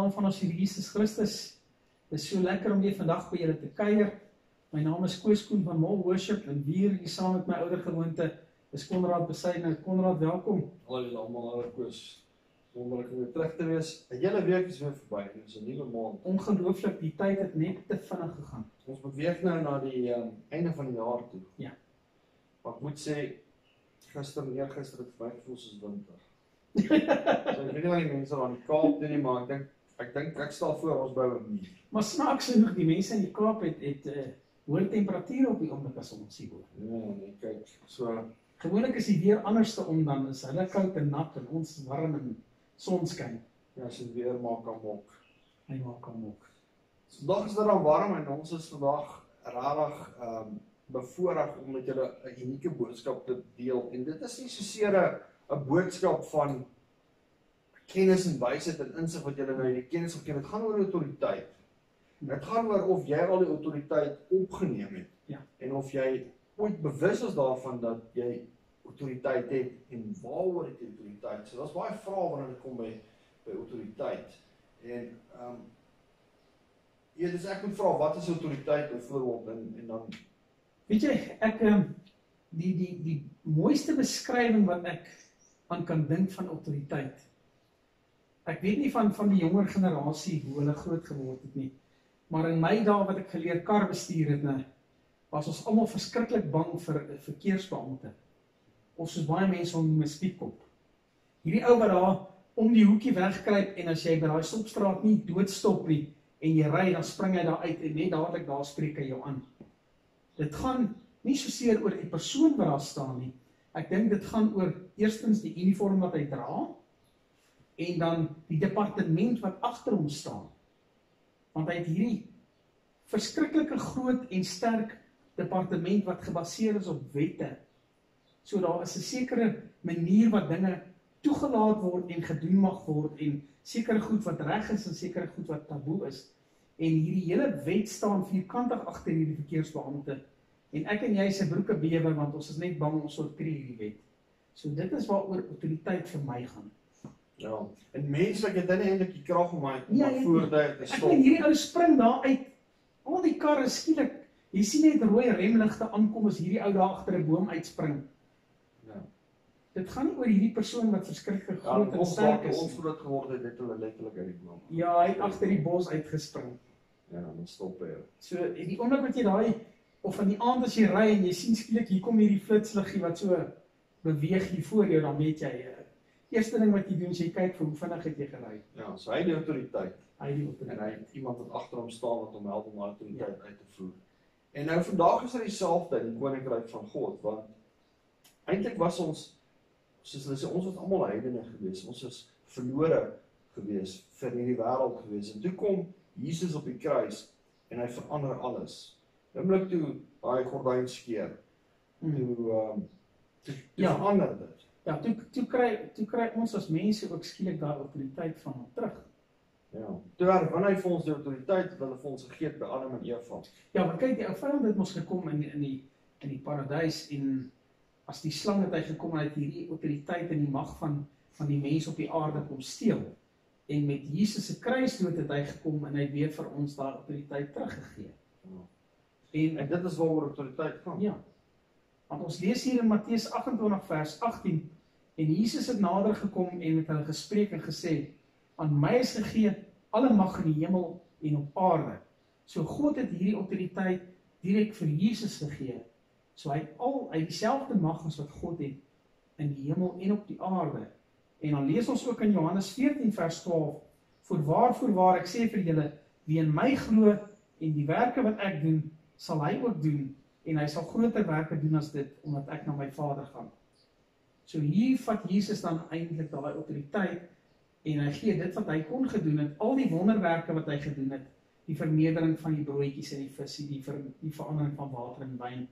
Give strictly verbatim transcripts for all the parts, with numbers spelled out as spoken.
naam van ons Here Jesus Christus. Dit is so lekker om weer vandag by julle te kuier. My naam is Koos Koen van Mall Worship en hier hier saam met my ouer gewoonte is Konrad Besuidne. Konrad, welkom. Hallo julle almal, hallo Koos. Wonderlik om weer terug te wees. 'n Hele week is weer verby. Dit is 'n nuwe maand. Ongelooflik, die tyd het net te vinnig gegaan. Ons beweeg nou na die um, einde van die jaar toe. Ja. Maar ek moet sê, gister en eergister het vir my gevoel soos winter. So ek weet nie wat die mense daar in die Kaap doen nie, maar ek dink ek dink ek stel voor ons bou 'n muur. Maar snaaks genoeg, die mense in die Kaap het het uh, hoë temperature op die oomblik as ons hier hoor. Nee, nee, kyk, so Gewoonlik is die weer anderste om dan is hulle koud en nat en ons warm en sonskyn. ja, as dit weer maak kan mok. Hy maak hom ook. So vandag is dit dan warm en ons is vandag regtig ehm um, bevoorreg om met julle 'n unieke boodskap te deel. En dit is nie soseer 'n 'n boodskap van kennis en wysheid en insig wat julle nou hierdie kennis geken het. Dit gaan oor autoriteit. Dit gaan oor of jy al die autoriteit opgeneem het. Ja. En of jy ooit bewus is daarvan dat jy autoriteit het en waaroor het jy autoriteit. So daar's baie vrae wanneer dit kom by by autoriteit. En ehm um, ja, dis ek moet vra wat is autoriteit byvoorbeeld en en dan Weet jy, ek um, die die die mooiste beskrywing wat ek aan kan dink van autoriteit. Ek weet nie van van die jonger generasie hoe hulle groot geword het nie. Maar in my dae wat ek geleer kar bestuur het, nou, was ons almal verskriklik bang vir verkeersbeampte. Of soos baie mense hom noem 'n spietkop. Hierdie ou wat daar om die hoekie wegkruip en as jy by daai stopstraat nie doodstop nie en jy ry, dan spring hy daar uit en net dadelik daar spreek hy jou aan. Dit gaan nie soseer oor die persoon wat daar staan nie. Ek dink dit gaan oor eerstens die uniform wat hy dra en dan die departement wat agter hom staan. Want hy het hierdie verskriklike groot en sterk departement wat gebaseer is op wette. So daar is 'n sekere manier wat dinge toegelaat word en gedoen mag word en sekere goed wat reg is en sekere goed wat taboe is. En hierdie hele wet staan vierkantig agter hierdie verkeersbeampte. En ek en jy se broeke bewe want ons is net bang ons sal tree hierdie wet. So dit is waaroor autoriteit vir my gaan. ja, en menslik het hy nie eintlik die krag om my om Ja, my jy- voertuig te Ek stop. meen hierdie ou spring daar uit. Al die karre skielik. Jy sien net rooi remligte aankom as hierdie ou daar agter 'n boom uitspring. Ja. Dit gaan nie oor hierdie persoon wat verskriklik Ja, groot en ons sterk wat is. ons groot geword het, het hulle letterlik uit die boom. Ja, hy het agter die bos uitgespring. Ja, dan stop hy. So en die oomblik wat jy daai of van die aand as jy ry en jy sien skielik hier kom hierdie flitsliggie wat so beweeg hier voor jou, dan weet jy uh, eerste ding wat jy doen is jy kyk vir hoe vinnig het jy gery. Ja, so hy het die autoriteit. Hy die En autoriteit. hy het iemand wat agter hom staan wat hom help om daai autoriteit uit te voer. En nou vandag is dit dieselfde in die koninkryk van God, want eintlik was ons, soos hulle sê, ons was almal heidene gewees. Ons is verlore gewees vir hierdie wêreld gewees. En toe kom Jesus op die kruis en hy verander alles. Oomblik toe daai gordyn skeur, toe Hmm. ehm um, toe, toe Ja. verander dit. Ja, toe toe kry toe kry ons as mense ook skielik daai autoriteit van hom terug. Ja. Toe herwin hy vir ons die autoriteit wat hy vir ons gegee het by Adam en Eva. Ja, maar kyk, die ou vyand het mos gekom in in die in die paradys en as die slang het hy gekom en hy het hierdie autoriteit en die mag van van die mens op die aarde kom steel. En met Jesus se kruisdood het hy gekom en hy het weer vir ons daai autoriteit teruggegee. Ja. En En dit is waaroor autoriteit gaan. ja. Want ons lees hier in Matteus agt-en-twintig vers agttien en Jesus het nader gekom en met hulle gespreek en gesê: "Aan my is gegee alle mag in die hemel en op aarde." So God het hierdie autoriteit direk vir Jesus gegee. So hy het al hy het dieselfde mag as wat God het in die hemel en op die aarde. En dan lees ons ook in Johannes veertien vers twaalf: "Voorwaar, voorwaar, ek sê vir julle, wie in my glo en die werke wat ek doen, sal hy ook doen, en hy sal groter werke doen as dit, omdat ek na my Vader gaan." So hier vat Jesus dan eintlik daai autoriteit en hy gee dit wat hy kon gedoen het, al die wonderwerke wat hy gedoen het, die vermeerdering van die broodjies en die visie, die, ver, die verandering van water en wyn,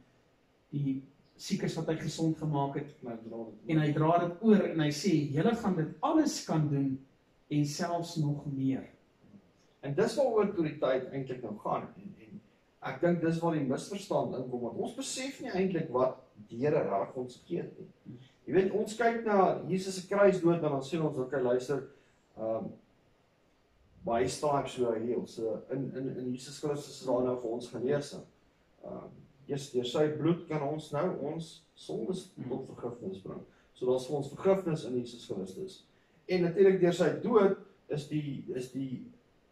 die siekes wat hy gesond gemaak het, Maar dra dit. en hy dra dit oor en hy sê, julle gaan dit alles kan doen en selfs nog meer. En dis waaroor autoriteit eintlik nou gaan. En, en ek dink dis waar die misverstand inkom, want ons besef nie eintlik wat die Here reg ons gee het nie. Jy weet, ons kyk na Jesus se kruisdood en dan sê ons, okay, luister, um, by his stripes we are healed. So in in in Jesus Christus is daar nou vir ons genesing. Um, yes, deur sy bloed kan ons nou ons sondes tot vergifnis bring. So daar's vir ons vergifnis in Jesus Christus. En natuurlik deur sy dood is die is die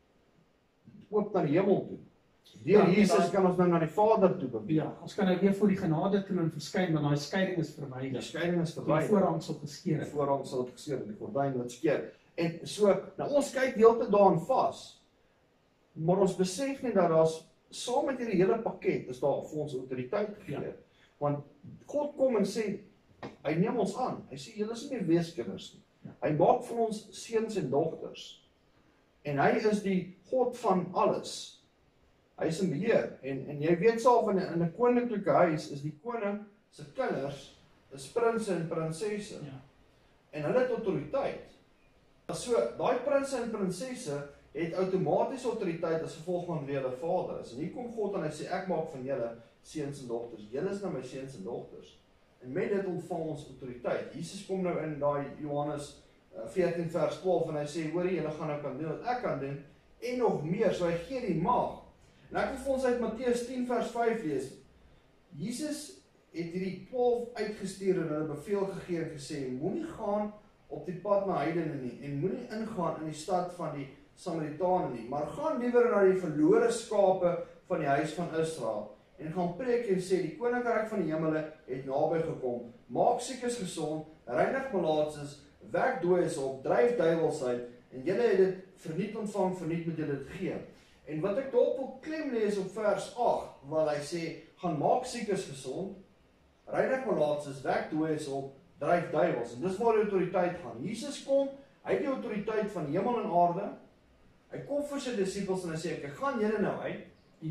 oop na die hemel toe. Deur Ja, Jesus dan- kan ons nou na die Vader toe beweeg. Ja, ons kan nou weer voor die genade troon verskyn, want daai skeiding is Die verwyder. skeiding is Die verwyder. voorhangsel geskeur Die het. voorhang sal het geskeer, die gordyn wat skeer. En so, nou ons kyk heeltyd daaraan vas. Maar ons besef nie dat daar's saam met hierdie hele pakket is daar vir ons autoriteit gegee. Ja. Want God kom en sê, hy neem ons aan. Hy sê julle is nie meer weeskinders nie. Ja. Hy maak van ons seuns en dogters. En hy is die God van alles. Hy is in beheer. En en jy weet self in 'n in 'n koninklike huis is die koning se kinders is prinses en prinsesse. Ja. En hulle het autoriteit. So daai prinses en prinsesse het outomaties autoriteit as gevolg van wie hulle vader is. En hier kom God en hy sê ek maak van julle seuns en dogters. Julle is nou my seuns en dogters. En met dit ontvang ons autoriteit. Jesus kom nou in daai Johannes veertien vers twaalf en hy sê hoorie julle gaan nou kan doen wat ek kan doen en nog meer. So hy gee die mag. En ek wil vir ons uit Matteus tien vers vyf lees. Jesus het hierdie twaalf uitgestuur en hulle beveel gegee en gesê moenie gaan op die pad na heidene nie en moenie ingaan in die stad van die Samaritane nie, maar gaan liewer na die verlore skape van die huis van Israel en gaan preek en sê die koninkryk van die hemele het naby gekom. Maak siekes gesond, reinig malaatses, wek dooies op, dryf duiwels uit en julle het dit verniet ontvang, verniet moet julle dit gee. En wat ek daarop wil klem lees op vers agt, waar hy sê gaan maak siekes gesond, reinig malaatses, wek dooies op, dryf duiwels. En dis waar die autoriteit gaan. Jesus kom, hy het die autoriteit van hemel en aarde. Hy kom vir sy disippels en hy sê ek gaan julle nou uit.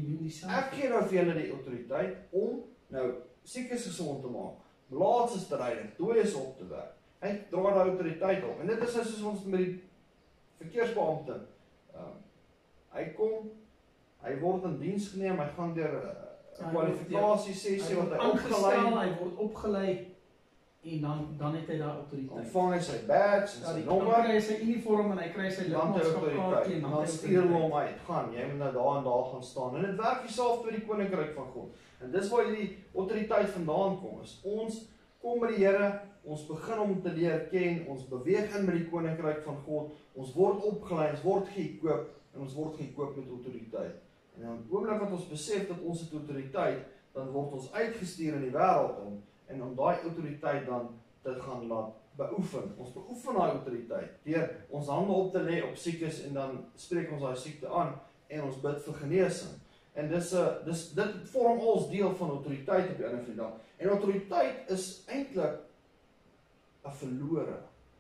Ek gee nou vir julle die autoriteit om nou siekes gesond te maak, malaatses te reinig, dooies op te wek. Hy dra die autoriteit op. En dit is soos ons met die verkeersbeampte. Um, hy kom, hy word in diens geneem, hy gaan deur 'n uh, kwalifikasie sessie wat hy opgelei, hy word opgelei en dan dan het hy daai autoriteit. ontvang hy sy badge en Ja, sy die nommer. dan kry hy sy uniform en hy kry sy Dan het hy lidmaatskapkaartjie autoriteit. en En dan dan het hy stuur hulle autoriteit. hom uit. Gaan, jy moet nou daar en daar gaan staan. En dit werk dieselfde met die koninkryk van God. En dis waar hierdie autoriteit vandaan kom. Is ons kom by die Here, ons begin om te leer ken, ons beweeg in by die koninkryk van God. Ons word opgelei, ons word gekoop en ons word gekoop met autoriteit. En dan die oomblik wat ons besef dat ons het autoriteit, dan word ons uitgestuur in die wêreld om en om daai autoriteit dan te gaan laat beoefen. Ons beoefen daai autoriteit deur ons hande op te lê op siekes en dan spreek ons daai siekte aan en ons bid vir genesing. En dis 'n dis dit vorm als deel van autoriteit op die einde van die dag. En autoriteit is eintlik 'n verlore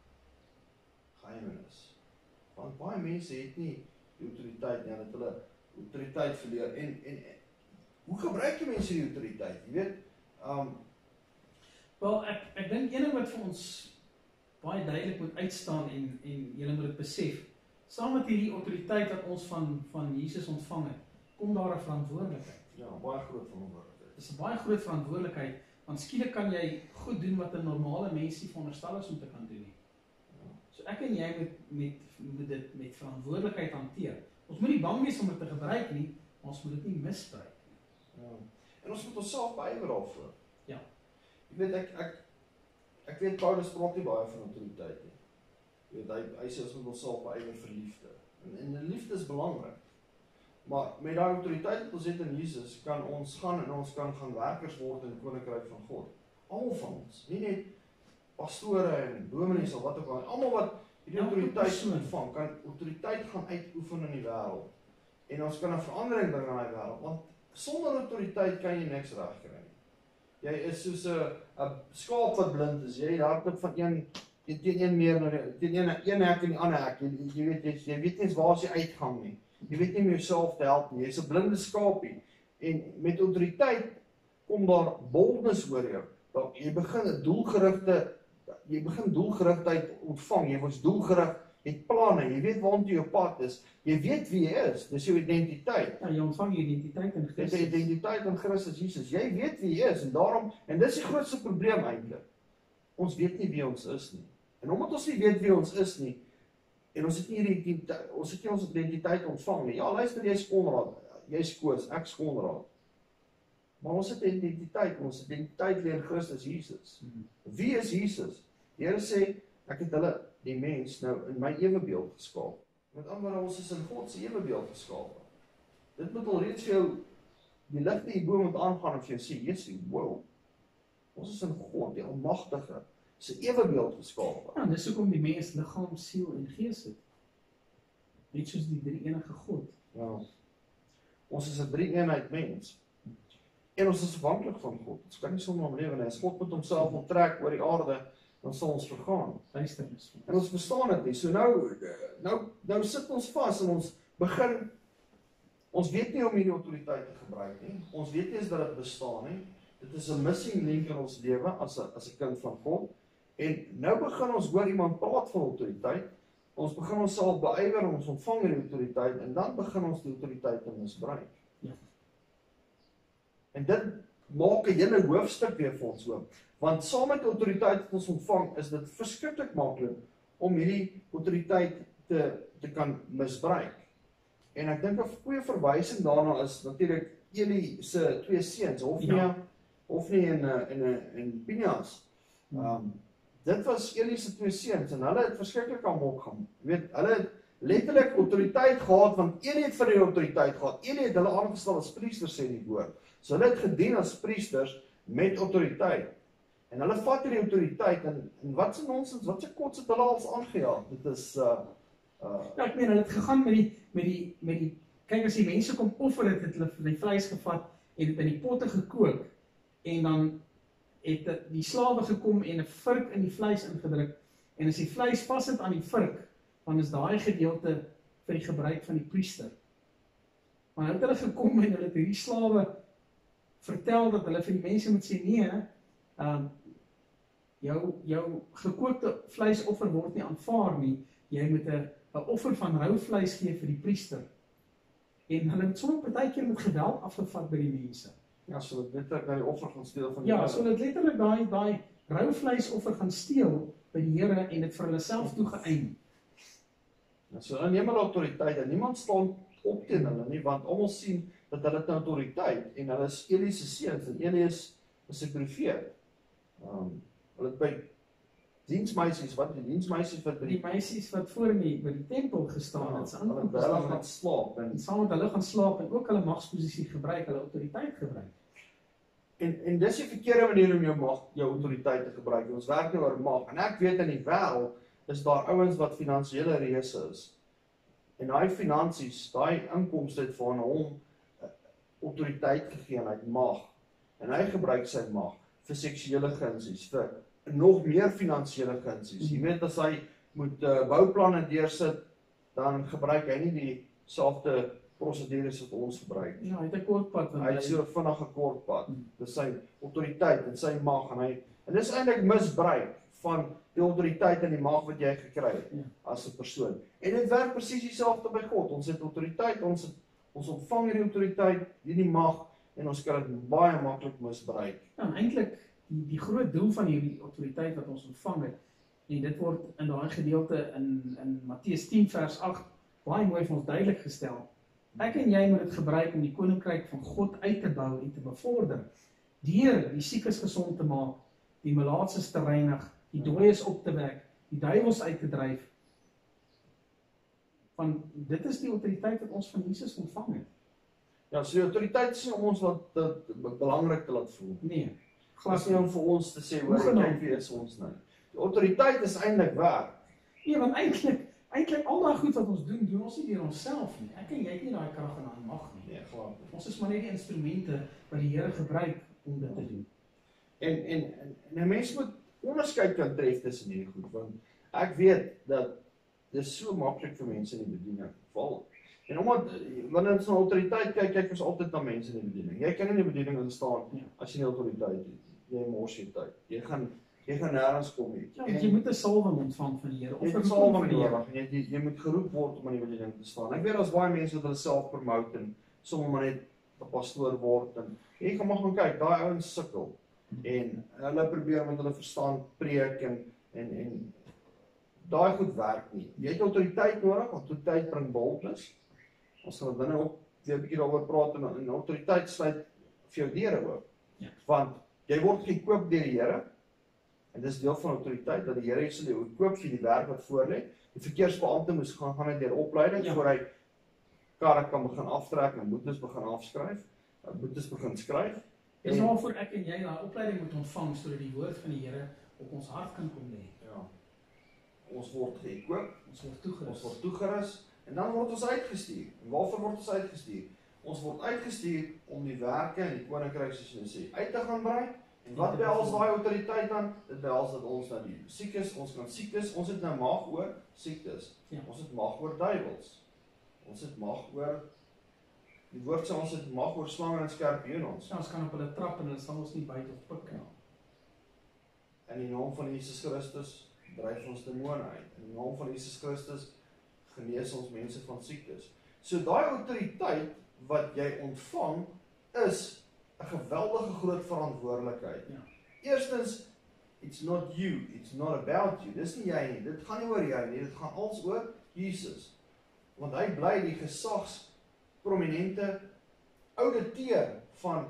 geheimnis. Want baie mense het nie die autoriteit nie, dat hulle autoriteit verleer. En en, en hoe gebruik jy mense die autoriteit? Jy weet, um Wel, ek ek dink een ding wat vir ons baie duidelik moet uitstaan en en julle moet dit besef, saam met hierdie autoriteit wat ons van van Jesus ontvang het, kom daar 'n verantwoordelikheid. ja, baie groot verantwoordelikheid. Dis 'n baie groot verantwoordelikheid, want skielik kan jy goed doen wat 'n normale mens nie veronderstel is om te kan doen nie. So ek en jy moet met moet dit met verantwoordelikheid hanteer. Ons moet nie bang wees om dit te gebruik nie, maar ons moet dit nie misbruik nie. Ja. En ons moet onsself beywer daarvoor. Ja. Jy weet ek ek ek weet Paulus praat nie baie van autoriteit nie. Jy weet hy hy sê ons moet onsself beywer vir liefde. En en liefde is belangrik. Maar met daai autoriteit wat ons het in Jesus, kan ons gaan en ons kan gaan werkers word in die koninkryk van God. Almal van ons, nie net pastore en dominees of wat ook al, almal wat hierdie autoriteit ontvang, kan autoriteit gaan uitoefen in die wêreld. En ons kan 'n verandering bring in daai wêreld, want sonder autoriteit kan jy niks regkry nie. Jy is soos 'n 'n skaap wat blind is. Jy hardloop van een teen een meer na die teen een een hek en die ander hek. Jy, jy weet jy, jy weet nie eens waar is die uitgang nie. Jy weet nie hoe jouself te help nie. Jy's 'n blinde skaapie. En met autoriteit kom daar boldness oor jou. Dat jy begin 'n doelgerigte jy begin doelgerigtheid ontvang. Jy word doelgerig, jy het planne, jy weet waartoe jou pad is. Jy weet wie jy is. Dis jou identiteit. Ja, jy ontvang jou identiteit in Dis Christus. die identiteit in Christus Jesus. Jy weet wie jy is en daarom en dis die grootste probleem eintlik. Ons weet nie wie ons is nie. En omdat ons nie weet wie ons is nie, En ons het nie identiteit, ons het nie ons identiteit ontvang nie. Ja, luister, jy is Konrad, jy is Koos, ek is Konrad. Maar ons het identiteit, ons identiteit lê in Christus Jesus. Wie is Jesus? Die Here sê, ek het hulle, die mens, nou in my ewebeeld geskaap. Met ander woorde, ons is in God se ewebeeld geskaap. Dit moet al reeds vir jou, die ligte hierbo moet aangaan en vir jou sê, Jesu, wow, ons is in God, die Almagtige, se ewebeeld geskaap. Ja, dis hoekom die mens liggaam, siel en gees het. Net soos die drie enige God. Ja. Ons is 'n drie-eenheid mens. En ons is afhanklik van God. Ons kan nie sonder hom lewe nie. As God met homself wil trek oor die aarde, dan sal ons vergaan. Duisternis. En ons verstaan dit nie. So nou, nou, nou sit ons vas en ons begin, ons weet nie om hierdie autoriteit te gebruik nie. Ons weet nie eens dat dit bestaan nie. Dit is 'n missing link in ons lewe as 'n as 'n kind van God. En nou begin ons hoor iemand praat van autoriteit. Ons begin onsself beywer om ons ontvang hierdie autoriteit en dan begin ons die autoriteit te misbruik. Ja. En dit maak 'n hele hoofstuk weer vir ons oop. Want saam met die autoriteit wat ons ontvang, is dit verskriklik maklik om hierdie autoriteit te te kan misbruik. En ek dink 'n goeie verwysing daarna is natuurlik Eli se twee seuns, Hofni Ja. Hofni en en en Pinehas. Um, dit was Eli se twee seuns en hulle het verskriklik amok gaan. Jy weet, hulle het letterlik autoriteit gehad want Eli het vir hulle autoriteit gehad. Eli het hulle aangestel as priesters sê die woord. So hulle het gedien as priesters met autoriteit. En hulle vat hierdie autoriteit en, en wat se nonsens, wat se kots het hulle als aangejaag. Dit is uh uh Ja, ek meen, hulle het gegaan met die met die met die kyk as die mense kom offer het, het hulle die vleis gevat en dit in die potte gekook en dan het die slawe gekom en 'n vurk in die vleis ingedruk en as die vleis vassit aan die vurk, dan is daai gedeelte vir die gebruik van die priester. Maar nou het hulle gekom en hulle het hierdie slawe vertel dat hulle vir die mense moet sê nee, um, jou jou gekookte vleisoffer word nie aanvaar nie. Jy moet 'n 'n offer van rou vleis gee vir die priester. En hulle het soms partykeer met geweld afgevat by die mense. ja, so dit letterlik na die offer gaan steel van die Ja, Here. so hulle het letterlik daai daai rou vleisoffer gaan steel by die Here en dit vir hulle self toegeëien. Ja, so hulle neem hulle autoriteit en niemand staan op teen hulle nie, want almal sien dat hulle het autoriteit en hulle is Eli se seuns en Eli is 'n sekreteer. Um, hulle het by diensmeisies, wat die diensmeisies wat by Die die meisies wat voor in die by die tempel gestaan het, se hulle aankom het hulle gestaan gaan het, slaap en en saam met hulle gaan slaap en ook hulle magsposisie gebruik, hulle autoriteit gebruik. En en dis die verkeerde manier om jou mag, jou autoriteit te gebruik. Ons werk nie oor mag. En ek weet in die wêreld is daar ouens wat finansiële reëse is. En daai finansies, daai inkomste het van hom uh, autoriteit gegee en hy het mag. En hy gebruik sy mag vir seksuele gunsies, vir nog meer finansiële gunsies. Jy weet as hy moet uh, bouplanne deursit, dan gebruik hy nie dieselfde prosedures wat ons gebruik. Ja, hy het 'n kort pad want Hy het so vinnig 'n kort pad. Dis sy autoriteit en sy mag en hy en dis eintlik misbruik van die autoriteit en die mag wat jy gekry het Ja. as 'n persoon. En dit werk presies dieselfde by God. Ons het autoriteit, ons het, ons ontvang hierdie autoriteit, hierdie mag en ons kan dit baie maklik misbruik. Ja, eintlik die die groot doel van hierdie autoriteit wat ons ontvang het, en dit word in daai gedeelte in in Matteus tien vers agt baie mooi vir ons duidelik gestel. Ek en jy moet dit gebruik om die koninkryk van God uit te bou en te bevorder, deur die siekes gesond te maak, die malaatses te reinig, die dooies op te wek, die duiwels uit te dryf. Want dit is die autoriteit wat ons van Jesus ontvang het. Ja, so die autoriteit is nie om ons wat dit belangrik te laat voel. Nee, Glas glad nie nie. om vir ons te sê hoor Hoegenaamd. kyk wie is ons nou. Die autoriteit is eintlik werk. Nee, want eintlik eintlik al daai goed wat ons doen, doen ons nie deur onsself nie. Ek en jy het nie daai krag en daai mag nie. Nee, glad nie. Ons is maar net die instrumente wat die Here gebruik om dit te doen. En en en, en 'n mens moet onderskeid kan tref tussen hierdie goed, want ek weet dat dit is so maklik vir mense in die bediening val. En omdat wanneer ons na autoriteit kyk, kyk ons altyd na mense in die bediening. Jy kan nie in die bediening instaan Ja. as jy nie autoriteit het. Jy mors jy tyd. Jy gaan jy gaan nêrens kom nie. Ja, want jy moet 'n salwing ontvang van die Here Jy of het 'n salwing van die Here. nodig en jy, jy jy moet geroep word om in die bediening te staan. Ek weet daar's baie mense wat hulle self promote en sommer maar net 'n pastoor word en jy gaan maar gaan kyk, daai ouens sukkel. En hulle probeer met hulle verstand preek en en en daai goed werk nie. Jy het autoriteit nodig, want autoriteit bring boldness. Ons gaan binne ook weer 'n bietjie daaroor praat en, en autoriteit sluit vir jou deure oop. Ja. Want jy word gekoop deur die Here. En dis deel van autoriteit dat die Here sal jou koop vir die werk wat voor lê. Die verkeersbeampte moes gaan gaan net deur opleiding Ja. voor hy karre kan begin aftrek en boetes begin afskryf, boetes begin skryf. Dis waarvoor ek en jy daai opleiding moet ontvang sodat die woord van die Here op ons hart kan kom lê. Ja. Ons word gekoop, Ons word toegerus. ons word toegerus en dan word ons uitgestuur. En waarvoor word ons uitgestuur? Ons word uitgestuur om die werke in die koninkryk soos hulle sê uit te gaan brei. En wat behels daai autoriteit dan? Dit behels dat ons nou die siekes, ons kan siektes, ons het nou mag oor siektes. Ja. Ons het mag oor duiwels. Ons het mag oor die woord sê ons het mag oor slange en skorpioene. Ja, ons kan op hulle trap en hulle sal ons nie byt of pik nie. In die naam van Jesus Christus dryf ons demone uit. In die naam van Jesus Christus genees ons mense van siektes. So daai autoriteit wat jy ontvang is 'n geweldige groot verantwoordelikheid. Ja. Eerstens, it's not you, it's not about you. Dis nie jy nie, dit gaan nie oor jou nie, dit gaan als oor Jesus. Want hy bly die gesags prominente ouditeur van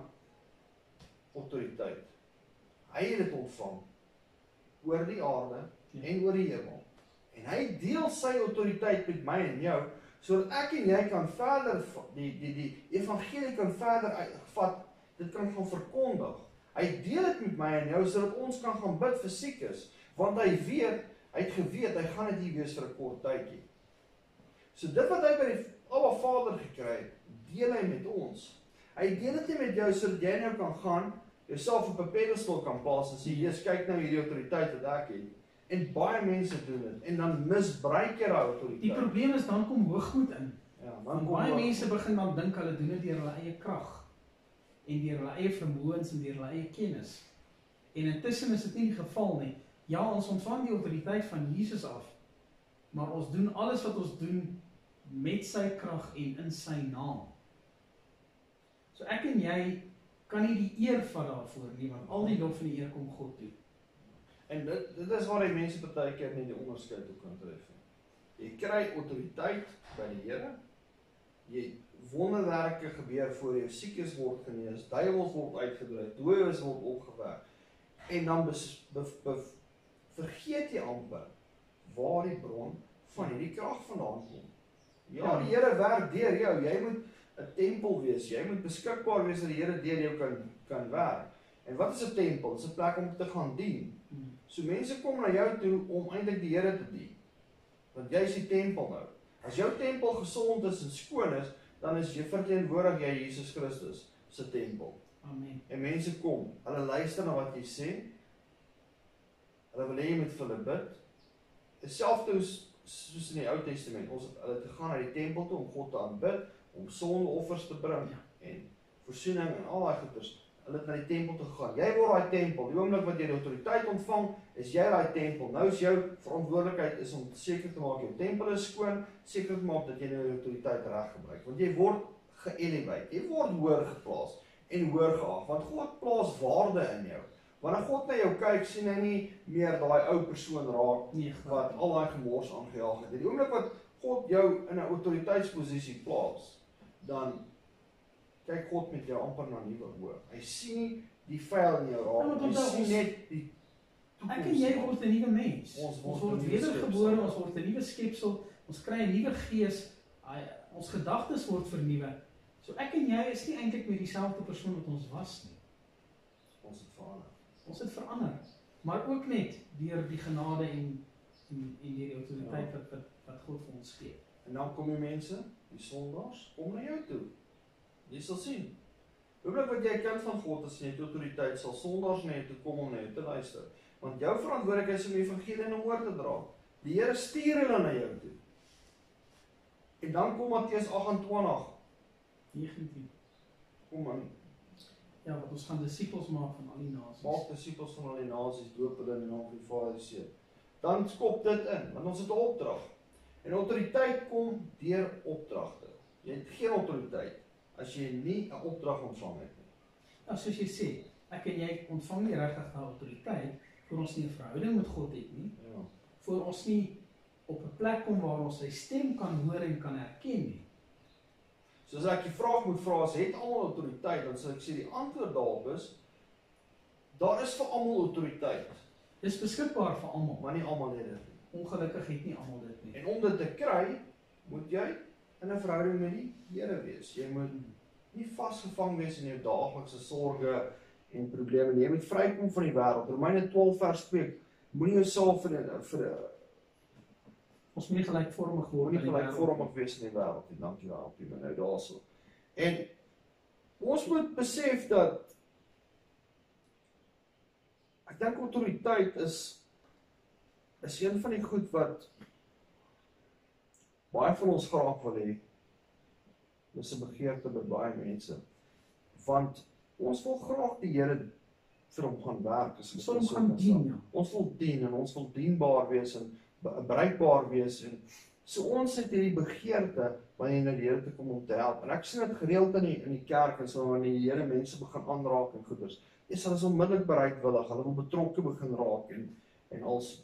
autoriteit. Hy het dit ontvang oor die aarde Ja. en oor die hemel. En hy deel sy autoriteit met my en jou, sodat ek en jy kan verder die die die evangelie kan verder uitvat, dit kan gaan verkondig. Hy deel dit met my en jou sodat ons kan gaan bid vir siekes, want hy weet, hy het geweet hy gaan dit hier wees vir 'n kort tydjie. So dit wat hy by die Abba Vader gekry het, deel hy met ons. Hy deel dit nie met jou sodat jy nou kan gaan, jouself op 'n pedestal kan plaas en sê, "Jesus, kyk nou hierdie autoriteit wat ek het." En baie mense doen dit en dan misbruik jy daai autoriteit. Die probleem is dan kom hoogmoed in. Ja, dan Want kom baie daar- mense begin dan dink hulle doen dit deur hulle eie krag en deur hulle eie vermoëns en deur hulle eie kennis. En intussen is dit nie die geval nie. Ja, ons ontvang die autoriteit van Jesus af, maar ons doen alles wat ons doen met sy krag en in sy naam. So ek en jy kan nie die eer vat daarvoor nie, want al die lof en die eer kom God toe. En dit, dit is waar die mense baie keer nie die onderskeid op kan tref nie. Jy kry autoriteit by die Here, jy wonderwerke gebeur voor jou, siekes word genees, duiwels word uitgedryf, dooies word opgewek, en dan bes, bef, bef, vergeet jy amper waar die bron van hierdie krag vandaan kom. Ja, die Here werk deur jou, jy moet 'n tempel wees, jy moet beskikbaar wees dat die Here deur jou kan, kan werk. En wat is 'n tempel? Dit is 'n plek om te gaan dien. So mense kom na jou toe om eintlik die Here te dien. Want jy is die tempel nou. As jou tempel gesond is en skoon is, dan is jy verteenwoordig jy Jesus Christus se tempel. Amen. En mense kom, hulle luister na wat jy sê. Hulle wil hê jy moet vir hulle bid. Dieselfde soos in die Ou Testament. Ons het hulle te gaan na die tempel toe om God te aanbid, om sondeoffers te bring Ja. en voorsiening en al daai goeders. Hulle het na die tempel toe gegaan. Jy word daai tempel. Die oomblik wat jy die autoriteit ontvang, is jy daai tempel. Nou is jou verantwoordelikheid is om seker te maak jou tempel is skoon, seker te maak dat jy nou die autoriteit reg gebruik. Want jy word ge-elevate. Jy word hoër geplaas en hoër geag, want God plaas waarde in jou. Wanneer God na jou kyk, sien hy nie meer daai ou persoon raak Nee, wat al daai gemors aangejaag het. Die oomblik wat God jou in 'n autoriteitsposisie plaas, dan kyk God met jou amper na nuwe oë. Hy sien nie die vyand in jou Ja, raak. want Hy onthou, sien ons- net die Ek en jy word 'n nuwe mens. Ons Ons word word, een nuwe wedergebore, skepsel. ons word 'n nuwe skepsel, ons kry 'n nuwe gees, hy- ons gedagtes word vernuwe. So ek en jy is nie eintlik meer dieselfde persoon wat ons was nie. ons het verander. Ons het verander, maar ook net deur die genade en en, en deur die autoriteit Ja. wat, wat wat God vir ons gee. En dan kom die mense, die sondaars, kom na jou toe. Jy sal sien. Oomblik wat jy 'n kind van God is en jy het autoriteit, sal sondaars na jou toe kom om na jou te luister. Want jou verantwoordelikheid is om die evangelie in oor te dra. Die Here stuur hulle na jou toe. En dan kom Matteus agt en twintig. negentien. Kom aan, Ja, wat ons gaan disippels maak van al die nasies. maak disippels van al die nasies, doop hulle in die naam van die Vader en die Seun. Dan skop dit in, want ons het 'n opdrag. En autoriteit kom deur opdragte. Jy het geen autoriteit as jy nie 'n opdrag ontvang het nie. Nou, soos jy sê, ek en jy ontvang nie regtig daai autoriteit voor ons nie 'n verhouding met God het nie, Ja. voor ons nie op 'n plek kom waar ons sy stem kan hoor en kan herken nie. So as ek die vraag moet vra, as het almal autoriteit, dan sal ek sê die antwoord daarop is, daar is vir almal autoriteit. Dis beskikbaar vir almal, maar nie almal het dit nie. Ongelukkig het nie almal dit nie. En om dit te kry, moet jy in 'n verhouding met die Here wees. Jy moet nie vasgevang wees in jou daaglikse sorges en probleme nie. Jy moet vrykom van die wêreld. Romeine twaalf vers twee, moenie jouself vir 'n vir 'n Ons moet nie gelykvormig word moenie aan die wêreld. gelykvormig wees in die wêreld nie. Dankie wel op die nou daarso. En ons moet besef dat ek dink autoriteit is is een van die goed wat baie van ons graag wil hê. Dis 'n begeerte by baie mense. Want ons wil graag die Here vir hom gaan werk. Ons wil hom gaan dien, ja. Ons wil dien en ons wil dienbaar wees en bereikbaar wees. En so ons het hierdie begeerte wanneer na die Here te kom om te help. En ek sien dit gereeld in die in die kerk en so wanneer die Here mense begin aanraak en goeders. Is hulle is onmiddellik bereidwillig, hulle wil betrokke begin raak en en als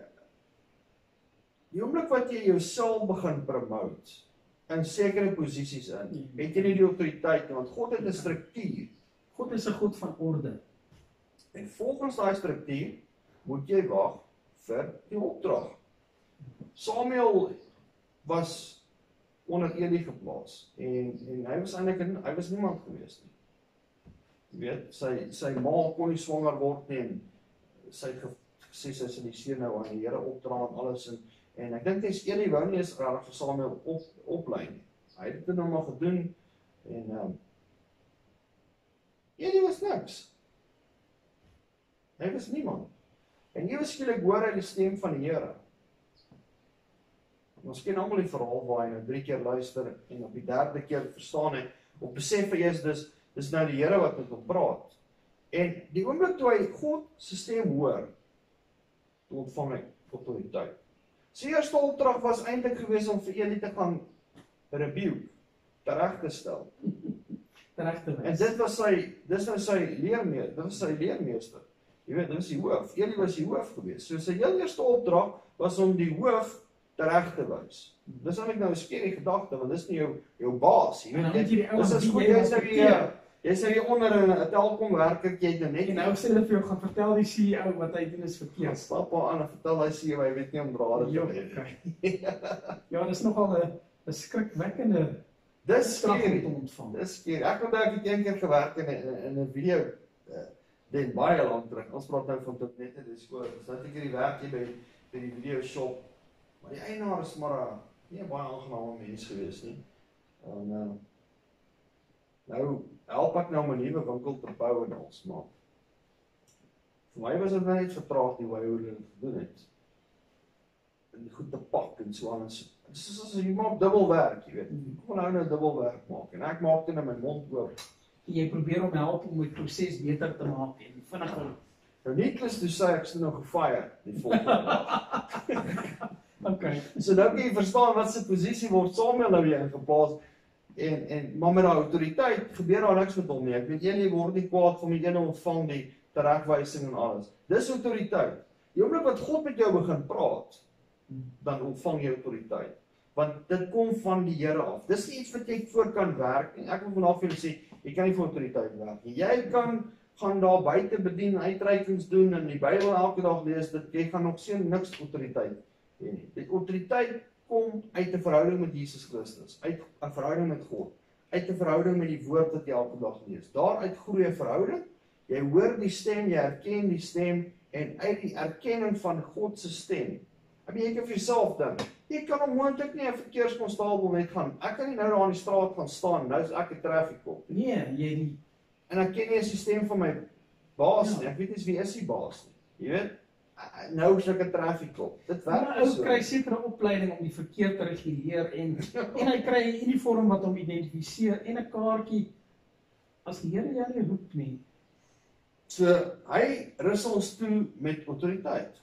die oomblik wat jy jouself begin promote in sekere posisies in, het jy nie die autoriteit nie, want God het 'n struktuur. God is 'n God van orde. En volgens daai struktuur moet jy wag vir die opdrag. Samuel was onder Eli geplaas en en hy was eintlik hy was niemand gewees nie. Jy weet, sy sy ma kon nie swanger word nie en sy het gesê sy sal die seun nou aan die Here opdra en alles en en ek dink dis Eli wou nie eens regtig vir Samuel op oplei nie. Hy het dit nou maar gedoen en ehm um, Eli was niks. Hy was niemand. En ewe skielik hoor hy die stem van die Here. Ons ken almal die verhaal waar hy nou drie keer luister en op die derde keer verstaan hy, of besef hy is dis dis nou die Here wat met hom praat. En die oomblik toe hy God se stem hoor, toe ontvang hy autoriteit. Sy eerste opdrag was eintlik gewees om vir Eli te gaan rebuke, tereg te stel. Tereg te En wys. dit was sy, dis nou sy leermeester, dit was sy leermeester. Jy weet, dit was die hoof. Eli was die hoof gewees. So sy heel eerste opdrag was om die hoof tereg te wys. Dis eintlik nou 'n skerry gedagte, want dis nie jou jou baas, jy weet. Dis is goed, jy's nou hier. Jy's nou hier onder 'n telkom werker, jy het net en nou sê hulle vir jou gaan vertel die C E O wat hy doen is verkeerd. Stap aan en vertel hy C E O hy weet nie om drade te hê. Ja, dis nogal 'n 'n skrikwekkende dis skerry om te ontvang. Dis skerry. Ek onthou ek het een keer gewerk in 'n in 'n video uh, den baie lank terug. Ons praat nou van tot net in die skool. Dis net ek hierdie werk hier by by die video shop. Maar die eienaar is maar 'n nie 'n baie aangename mens gewees nie. En uh, nou help ek nou om 'n nuwe winkel te bou en ons maar. Vir my was dit net vertraag die hoe hulle dit gedoen het. En goed te pak en so aan en so. Dit is as jy maak dubbel werk, jy weet. Kom nou nou dubbel werk maak en ek maak dit in my mond oop. Jy probeer om help om die proses beter te maak en vinniger. Nou Nicholas toe sê ek is nou gefire die volgende dag. Okay. So nou kan jy verstaan wat se posisie word Samuel nou weer ingeplaas en en maar met daai autoriteit gebeur daar niks met hom nie. Ek weet jy word nie kwaad van die ene ontvang die teregwysing en alles. Dis autoriteit. Die oomblik wat God met jou begin praat, dan ontvang jy autoriteit. Want dit kom van die Here af. Dis nie iets wat jy voor kan werk nie. Ek wil vanaf vir julle sê, jy kan nie vir autoriteit werk nie. Jy kan gaan daar buite bedien, uitreikings doen en die Bybel elke dag lees, dit jy gaan nog sien niks autoriteit hê nie. Die autoriteit kom uit 'n verhouding met Jesus Christus, uit 'n verhouding met God, uit 'n verhouding met die woord wat jy elke dag lees. Daaruit groei 'n verhouding. Jy hoor die stem, jy herken die stem en uit die erkenning van God se stem. Ek bedoel jy kan vir jouself dink. Jy kan onmoontlik nie 'n verkeerskonstabel net gaan. Ek kan nie nou daar aan die straat gaan staan, nou is ek 'n traffiekop. Nee, jy nie. En ek ken nie die stem van my baas nie. Ek weet nie wie is die baas nie. Jy weet, nou is ek 'n traffiekop. Dit werk Maar ou kry sekere opleiding om die verkeer te reguleer en en hy kry 'n uniform wat hom identifiseer en 'n kaartjie as die Here jou nie roep nie. So hy rus ons toe met autoriteit.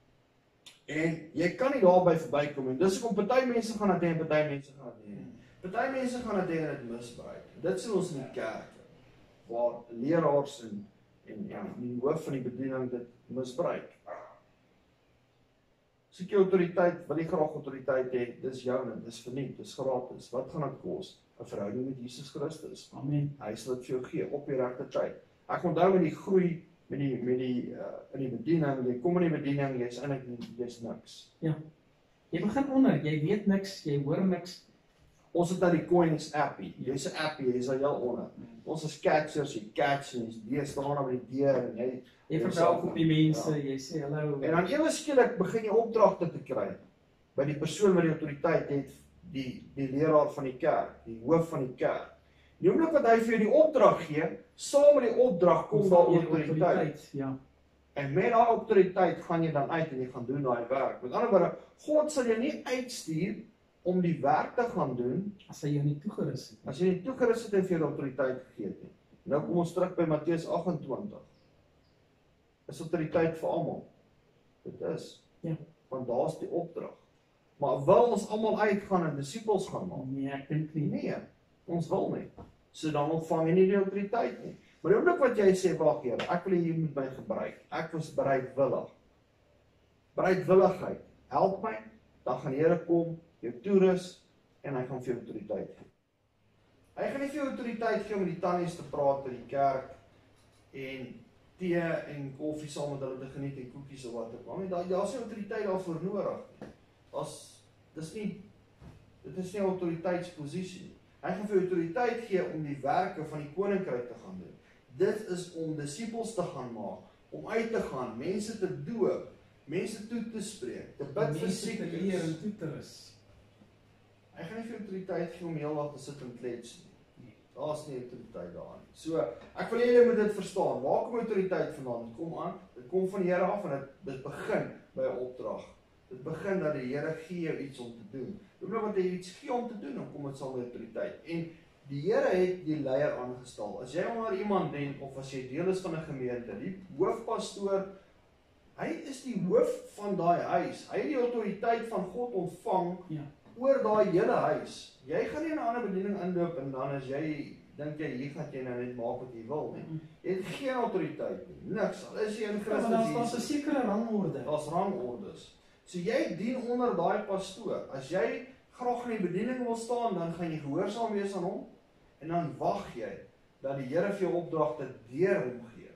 En jy kan nie daarby verbykom en dis hoekom party mense gaan dit hê en party mense gaan dit hê. Party mense gaan dit hê en dit misbruik. Dit sien ons in die kerk waar leraars en en en die hoof van die bediening dit misbruik. Soek jy autoriteit, wil jy graag autoriteit hê, dis joune, dis verniet, dis gratis. Wat gaan dit kos? 'n Verhouding met Jesus Christus. Amen. Hy sal dit vir jou gee op die regte tyd. Ek onthou met die groei met die met die uh, in die bediening, jy kom in die bediening, jy's eintlik jy's niks. Ja. Jy begin onder, jy weet niks, jy hoor niks. Ons het nou die Coins appie. Jy's 'n appie, jy's al heel onder. Ons is catchers, jy catch en jy staan daar by die deur en jy Jy verwelkom die mense, ja. Jy sê hallo. En dan ewe skielik begin jy opdragte te kry by die persoon wat die autoriteit het, die die leraar van die kerk, die hoof van die kerk. Die oomblik wat hy vir jou die opdrag gee, saam met die opdrag kom daar autoriteit. Ja. En met daai autoriteit gaan jy dan uit en jy gaan doen daai werk. Met ander woorde, God sal jou nie uitstuur om die werk te gaan doen as hy jou nie toegerus het. As jy nie toegerus het en vir jou autoriteit gegee het nie. Nou kom ons terug by Matteus agt en twintig. Is autoriteit vir almal. Dit is. Ja. Want daar's die opdrag. Maar wil ons almal uitgaan en disippels gaan maak? Nee, ek dink nie. Nee, ons wil nie. So dan ontvang jy nie die autoriteit nie. Maar die oomblik wat jy sê, wag Here, ek wil hier met my gebruik. Ek was bereidwillig. Bereidwilligheid. Help my, dan gaan die Here kom, jou toerus en hy gaan vir jou autoriteit gee. Hy gaan nie vir jou autoriteit gee om met die tannies te praat by die kerk en tee en koffie saam met hulle te geniet en koekies of wat ook al. Nee, daar daar's nie autoriteit daarvoor nodig nie. Daar's dis nie dit is nie 'n autoriteitsposisie nie. Hy gaan vir autoriteit gee om die werke van die koninkryk te gaan doen. Dit is om disippels te gaan maak, om uit te gaan, mense te doop, mense toe te spreek, te bid vir siekes, te leer en toe te rus. Hy gaan nie vir autoriteit gee om heelwat te sit en klets nie. Daar's nie autoriteit daar nie. So, ek wil hê jy moet dit verstaan. Waar kom autoriteit vandaan? Dit kom aan, dit kom van die Here af en dit, dit begin by 'n opdrag. Dit begin dat die Here gee jou iets om te doen. Omdat wat hy iets gee om te doen, dan kom dit saam met autoriteit. En die Here het die leier aangestel. As jy onder iemand dien of as jy deel is van 'n gemeente, die hoofpastoor, hy is die hoof van daai huis. Hy het die autoriteit van God ontvang. Ja. Oor daai hele huis. Jy gaan nie in 'n ander bediening inloop en dan as jy dink jy hier gaan jy nou net maak wat jy wil nie. Jy het geen autoriteit nie. Niks. Al is jy in Christus Jesus. Daar's 'n sekere rangorde. Daar's rangordes. So jy dien onder daai pastoor. As jy graag in die bediening wil staan, dan gaan jy gehoorsaam wees aan hom en dan wag jy dat die Here vir jou opdragte deur hom gee.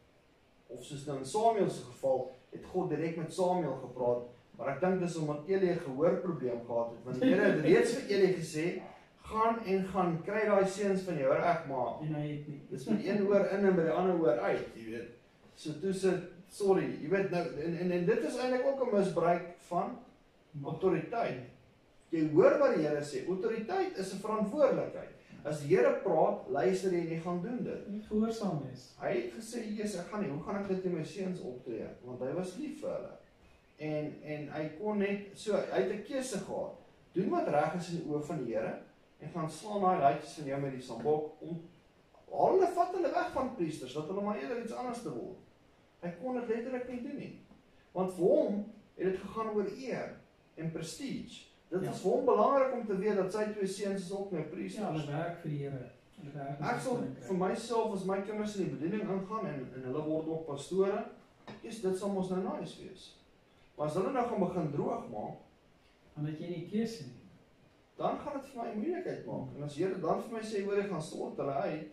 Of soos nou in Samuel se geval, het God direk met Samuel gepraat. Maar ek dink dis omdat Eli 'n gehoorprobleem gehad het, want die Here het reeds vir Eli gesê, gaan en gaan kry daai seuns van jou reg maar. En hy het nie. Dis met een oor in en by die ander oor uit, jy weet. So toe sit sorry, jy weet nou en en, en dit is eintlik ook 'n misbruik van autoriteit. Jy hoor wat die Here sê, autoriteit is 'n verantwoordelikheid. As die Here praat, luister jy en jy gaan doen dit. Nie gehoorsaam is. Hy het gesê, "Jesus, ek gaan nie, hoe gaan ek dit in my seuns optree?" Want hy was lief vir hulle. En en hy kon net so hy het 'n keuse gehad. Doen wat reg is in die oë van die Here en gaan slaan daai laaitjies van jou met die sambok om haal hulle vat hulle weg van priesters dat hulle maar eerder iets anders te word. Hy kon dit letterlik nie doen nie. Want vir hom het dit gegaan oor eer en prestige. Dit Ja. is vir hom belangrik om te weet dat sy twee seuns is ook nou Ja, priesters. hulle werk vir die Here. Hulle werk Ek sal vir myself as my kinders in die bediening ingaan en en hulle word ook pastore, is dit sal mos nou nice wees. Maar as hulle nou gaan begin droog maak, dan het jy nie keuse nie. dan gaan dit vir my moeilikheid maak. En as Here dan vir my sê hoor jy gaan sort hulle uit,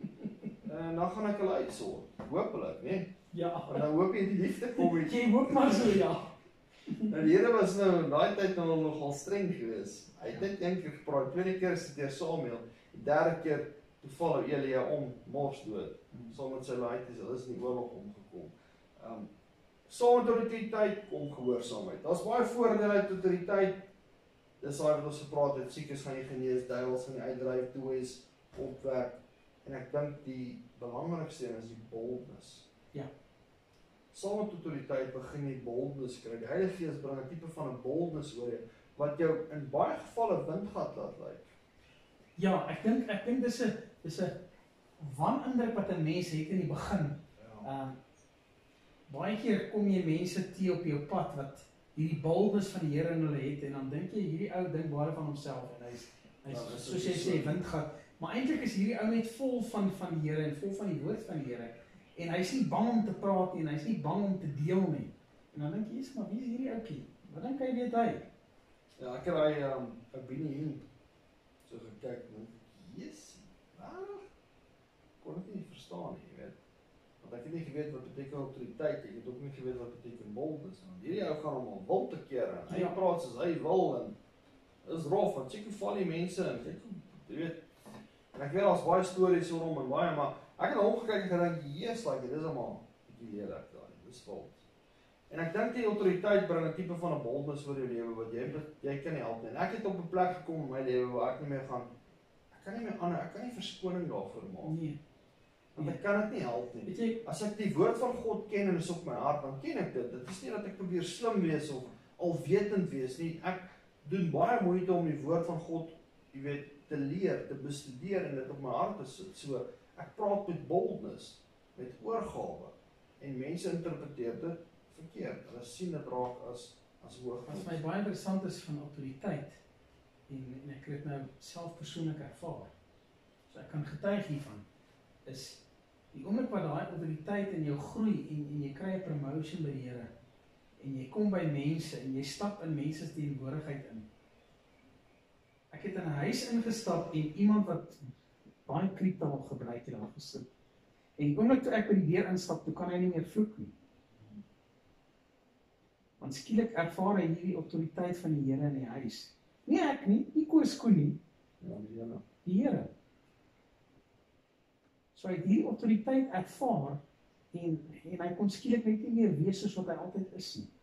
en dan gaan ek hulle uitsort. Hoopelik, né? Ja. Want dan hoop jy die liefde kom met Jy hoop maar so, ja. En die Here was nou in daai tyd nou nogal streng geweest. Hy het net een keer gepraat, tweede keer is dit deur Samuel, die derde keer toe val Elia om, mors dood. Saam met sy laaitjies, hulle is in die oorlog omgekom. Ehm um, saam met autoriteit kom gehoorsaamheid. Daar's baie voordele uit autoriteit. Dis daai wat ons gepraat het, siekes gaan jy genees, duiwels gaan jy uitdryf, dooies opwek. En ek dink die belangrikste een is die boldness. Ja. Saam met autoriteit begin jy boldness kry. Die Heilige Gees bring 'n tipe van 'n boldness oor jou wat jou in baie gevalle windgat laat lyk. Ja, ek dink ek dink dis 'n dis 'n wanindruk wat 'n mens het in die begin. Ja. Ehm um, baie keer kom jy mense te op jou pad wat hierdie boldness van die Here in hulle het en dan dink jy hierdie ou dink baie van homself en hy's hy's Ja, dis soos jy so. sê windgat, maar eintlik is hierdie ou net vol van van die Here en vol van die woord van die Here. En hy's nie bang om te praat nie en hy's nie bang om te deel nie. En dan dink jy, "Jesus, maar wie is hierdie ouetjie?" Wat dink jy weet hy? Ja, ek het daai um, 'n Benny so gekyk, en yes, waar? Kon ek nie verstaan nie, jy weet. Want ek het nie geweet wat beteken autoriteit, ek het ook nie geweet wat beteken boldness. Want hierdie ou gaan hom al wil te keer, en hy Ja. praat soos hy wil, en is rof, want kyk hoe val die mense, en kyk hoe, jy weet, en ek weet, daar's baie stories oor hom, en baie, maar ek het na hom gekyk en gedink, yes, like, dit is allemaal, bietjie leerlik daai, dis bold. En ek dink die autoriteit bring 'n tipe van 'n boldness vir jou lewe, wat jy, jy kan nie help nie. En ek het op 'n plek gekom in my lewe, waar ek nie meer gaan, ek kan nie meer ander, ek kan nie verskoning daarvoor maak. Nee. Want ek kan dit nie help nie. Weet jy, As ek die woord van God ken en is op my hart, dan ken ek dit. Dit is nie dat ek probeer slim wees of alwetend wees nie. Ek doen baie moeite om die woord van God, jy weet, te leer, te bestudeer en dit op my hart te sit. So, ek praat met boldness, met oorgawe, en mense interpreteer dit verkeerd. Hulle sien dit raak as as hoog. wat my baie interessant is van autoriteit, en, en ek het nou self persoonlik ervaar, so ek kan getuig hiervan, is die oomblik wat daai autoriteit in jou groei, en, en jy kry 'n promotion by die Here, en jy kom by mense, en jy stap in mense se teenwoordigheid in. Ek het in 'n huis ingestap, en iemand wat baie kriektaal gebruik het daar gesit, en die oomblik toe ek by die deur instap, toe kan hy nie meer vloek nie. Want skielik ervaar hy hierdie autoriteit van die Here in die huis. Nie ek nie, nie Koos Koen nie, Ja, die Here. die Here. So hy het hierdie autoriteit ervaar, en, en hy kon skielik net nie meer wees soos wat hy altyd is nie.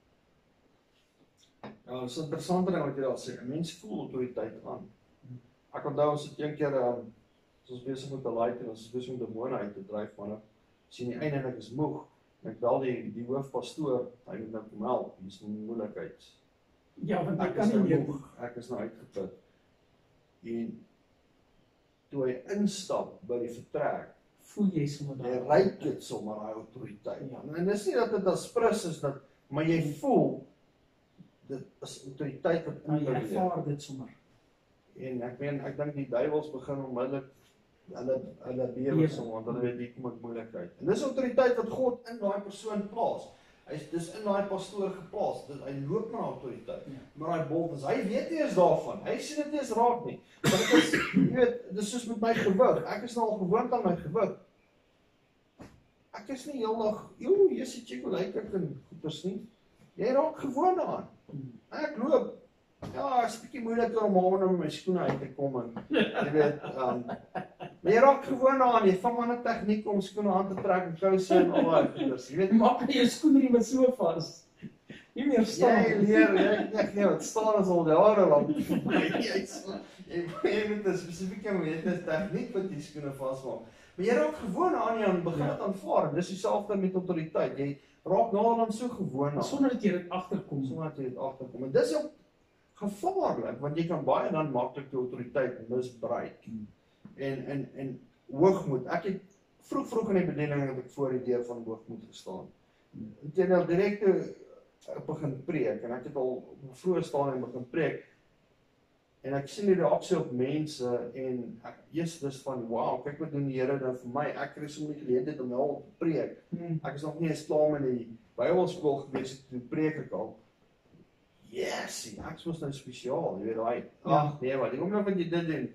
Ja, dit is interessant wat jy daar sê. 'n Mens voel autoriteit aan. Ek onthou ons het een keer, um, ons besig met 'n laai en ons is besig om demone uit te dryf, maar nou sien die einde en ek is moeg. En ek bel die, die hoofpastoor, hy moet nou kom help, hier is nou moeilikheid. Ja, want hy Ek kan is nie nou meer. moeg, ek is nou uitgeput. En toe hy instap by die vertrek, Voel jy sommer jy daar. ruik dit sommer daai autoriteit. Ja. En dis nie dat dit as prins is, dat, maar jy voel, dit is autoriteit wat Nou, jy in jou lewe. ervaar dit sommer. En ek meen, ek dink die duiwels begin onmiddellik hulle hulle bewe Bewe. so, want hulle weet hier kom ek moeilikheid. En dis autoriteit wat God in daai persoon plaas. Hy is dis in daai pastoor geplaas. Dit hy loop na autoriteit. Ja. Maar daai boldness, hy weet nie eens daarvan. Hy sien dit nie eens raak nie. Want dit is, jy weet, dis soos met my gewig. Ek is nou al gewoond aan my gewig. Ek is nie heeldag, joe, Jessie Chico lyk ek en goeders nie. Jy raak gewoond daaraan. Ek loop. Ja, het is 'n bietjie moeiliker om môre met my skoene uit te kom en jy weet, um, maar jy raak gewoon aan, jy vang aan 'n tegniek om skoene aan te trek en kouse en al daai goeders. Jy weet, Maak jy jou skoenriem so vas. Nie meer staan. jy leer, jy ek nee, wat staan is al jare lank. jy jy jy moet 'n spesifieke weet tegniek wat jy skoene vasmaak. Maar jy raak gewoon aan jy aan begin dit aanvaar. Dis dieselfde met autoriteit. Jy raak naderhand so gewoon aan. Sonder dat jy dit agterkom. Sonder dat jy dit agterkom. En dis ook gevaarlik, want jy kan baie dan maklik die autoriteit misbruik. Hmm. En en en hoogmoed. Ek het vroeg vroeg in die bediening het ek voor die deur van hoogmoed gestaan. Hmm. Ek het nou direk begin preek en ek het al op 'n vroeë stadium begin preek. En ek sien die reaksie op mense en ek Jesus dis van wow, kyk wat doen die Here dan vir my. Ek kry sommer die geleentheid om nou te preek. Hmm. Ek is nog nie eens klaar met die Bybelskool gewees toe preek ek al. Yes, ek was nou spesiaal, jy weet daai. Ag nee, maar die oomblik wat jy dit doen,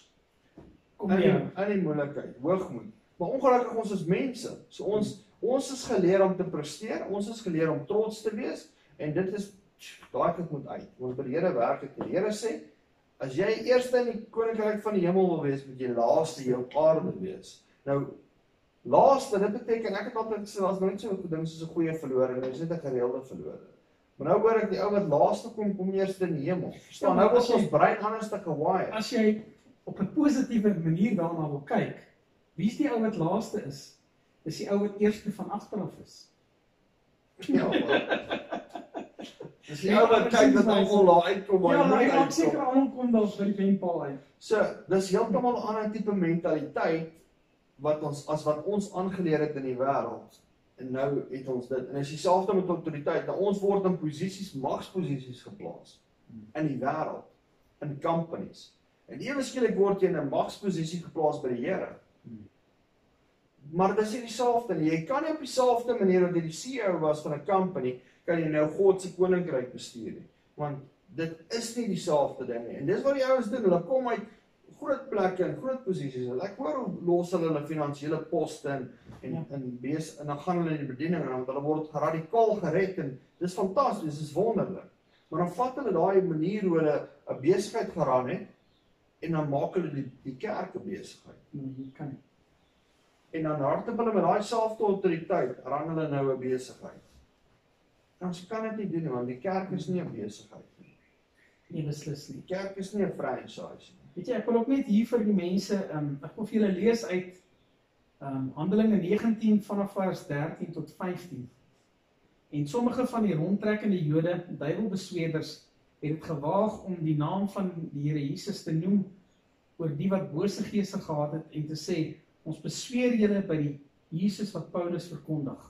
Kom in jy. die, in die moeilikheid, hoogmoed. Maar ongelukkig ons is mense. So ons ons is geleer om te presteer, ons is geleer om trots te wees en dit is daai dit moet uit. Want by die Here werk dit. Die Here sê as jy eerste in die koninkryk van die hemel wil wees, moet jy laaste hier op aarde wees. Nou laaste, dit beteken ek het altyd gesê daar's nooit so 'n ding soos 'n goeie verlore, dit is net 'n gereelde verlore. Maar nou hoor ek die ou wat laaste kom, kom eerste in die hemel. Verstaan, Ja, nou maar word as ons jy- brein anders te gewire. As jy op 'n positiewe manier daarna wil kyk, wie is die ou wat laaste is? Dis die ou wat eerste van agteraf is. Ja, maar. Dis die ou wat kyk dat almal daar uitkom, maar Ja, hy maar moet ek maak seker uitkom. almal kom daar by die wenpaal uit. So, dis heeltemal 'n ander tipe mentaliteit wat ons as wat ons aangeleer het in die wêreld. En nou het ons dit. En dis dieselfde met autoriteit. Nou ons word in posisies, magsposisies geplaas in die wêreld, in companies. En ewe skielik word jy in 'n magsposisie geplaas by die Here. Maar dit is nie dieselfde nie. Jy kan nie op dieselfde manier wat jy die C E O was van 'n company, kan jy nou God se koninkryk bestuur nie. Want dit is nie dieselfde ding nie. En dis wat die ouens doen, hulle kom uit groot plekke en groot posisies. Ek hoor hoe los hulle hulle finansiële poste en en, ja. en, bees, en dan gaan hulle in die bediening en hulle word radikaal gered en dis fantasties, dis wonderlik. Maar dan vat hulle daai manier hoe hulle 'n besigheid geraan het en dan maak hulle die, die kerk 'n besigheid. Nee, kan nie. En dan hardop hulle met daai selfde autoriteit, ran hulle nou 'n besigheid. Ons kan dit nie doen nie, want die kerk is nie 'n besigheid nie. Nee, beslis nie. Die kerk is nie 'n franchise nie. Weet jy, ek wil ook net hier vir die mense, um, ek wil vir julle lees uit um, Handelinge negentien vanaf vers dertien tot vyftien. En sommige van die rondtrekkende Jode, duiwelbesweerders, het het gewaag om die naam van die Here Jesus te noem oor die wat bose geeste gehad het en te sê, ons besweer julle by die Jesus wat Paulus verkondig.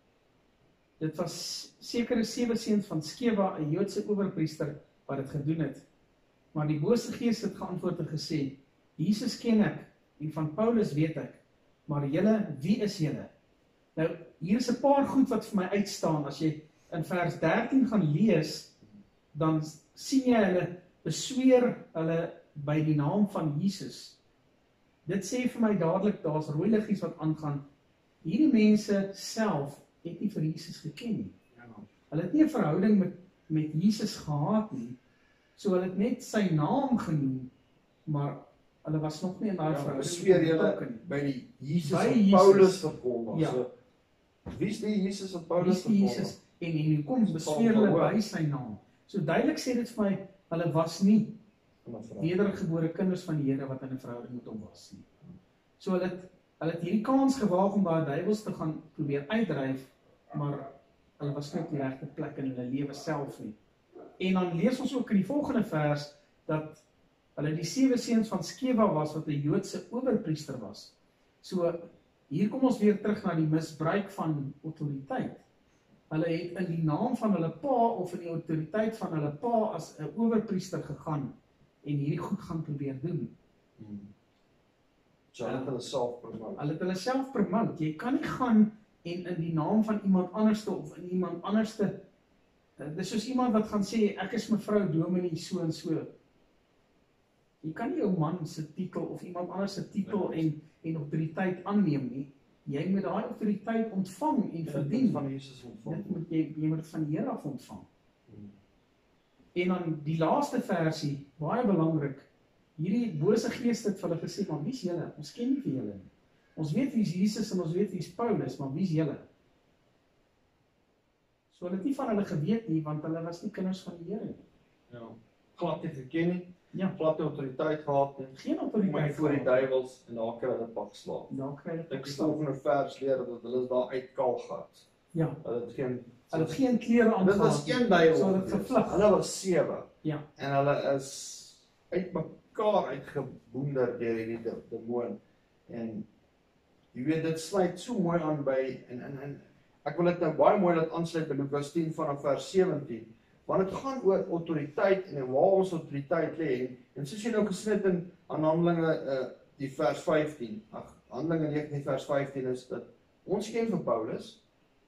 Dit was sekere sewe seuns van Skeva, 'n Joodse owerpriester, wat dit gedoen het. Maar die bose gees het geantwoord en gesê, Jesus ken ek, en van Paulus weet ek, maar julle, wie is julle? Nou, hier is 'n paar goed wat vir my uitstaan. As jy in vers dertien gaan lees, dan sien jy hulle besweer hulle by die naam van Jesus. Dit sê vir my dadelik, daar's rooi liggies wat aangaan. Hierdie mense self het nie vir Jesus geken nie. Hulle het nie 'n verhouding met, met Jesus gehad nie. So hulle het net sy naam genoem, maar hulle was nog nie in daai ja, verhouding. Besweer julle by die Jesus by wat Jesus, Paulus verkondig. Ja. So, wie is die Jesus wat Wie Paulus is die verkondig? Jesus? En en kom besweer hulle by sy naam. So duidelik sê dit vir my, hulle was nie wedergebore kinders van die Here wat in 'n verhouding met hom was nie. So hulle het, hulle het hierdie kans gewaag om daai duiwels te gaan probeer uitdryf, maar hulle was nie op die regte plek in hulle lewe self nie. En dan lees ons ook in die volgende vers, dat hulle die sewe seuns van Skeva was, wat 'n Joodse owerpriester was. So, hier kom ons weer terug na die misbruik van autoriteit. Hulle het in die naam van hulle pa, of in die autoriteit van hulle pa, as 'n owerpriester gegaan, en hierdie goed gaan probeer doen. Hmm. So hulle het hulle self promote. Hulle het hulle self promote. Jy kan nie gaan en in die naam van iemand anderste, of in iemand anderste, dit is soos iemand wat gaan sê, ek is mevrou Dominee so en so. Jy kan nie jou man se titel, of iemand anders se titel, ja, en, en autoriteit aanneem nie. Jy moet daai autoriteit ontvang en verdien. Van Jesus ontvang. Dit moet jy, jy moet dit van die Here af ontvang. Hmm. En dan die laaste versie, baie belangrik, hierdie bose geeste het vir hulle gesê, maar wie is julle? Ons ken nie vir julle nie. Ons weet wie is Jesus en ons weet wie is Paulus, maar wie is julle? So hulle het nie van hulle geweet nie, want hulle was nie kinders van die Here nie. Ja, glad nie geken nie. Ja, glad nie autoriteit gehad nie. Geen autoriteit voor die duiwels en daar kry hulle pak slaap. Daar kry hulle pak slaap. Ek sê van 'n vers leer dat hulle is daar uit kaal gehad. Ja. Hulle het geen hulle het geen klere aan. Dit was een duiwel. So hulle het gevlug. Hulle was sewe. Ja. En hulle is uit mekaar uitgeboender deur hierdie demoon. En jy weet, dit sluit so mooi aan by, en, en, en ek wil dit nou baie mooi laat aansluit by Lukas tien vanaf vers sewentien, want het gaan oor autoriteit en waar ons autoriteit lê, en, en soos jy nou gesnit in aan Handelinge uh, die vers vyftien, ag, Handelinge negentien vers vyftien is dat ons ken vir Paulus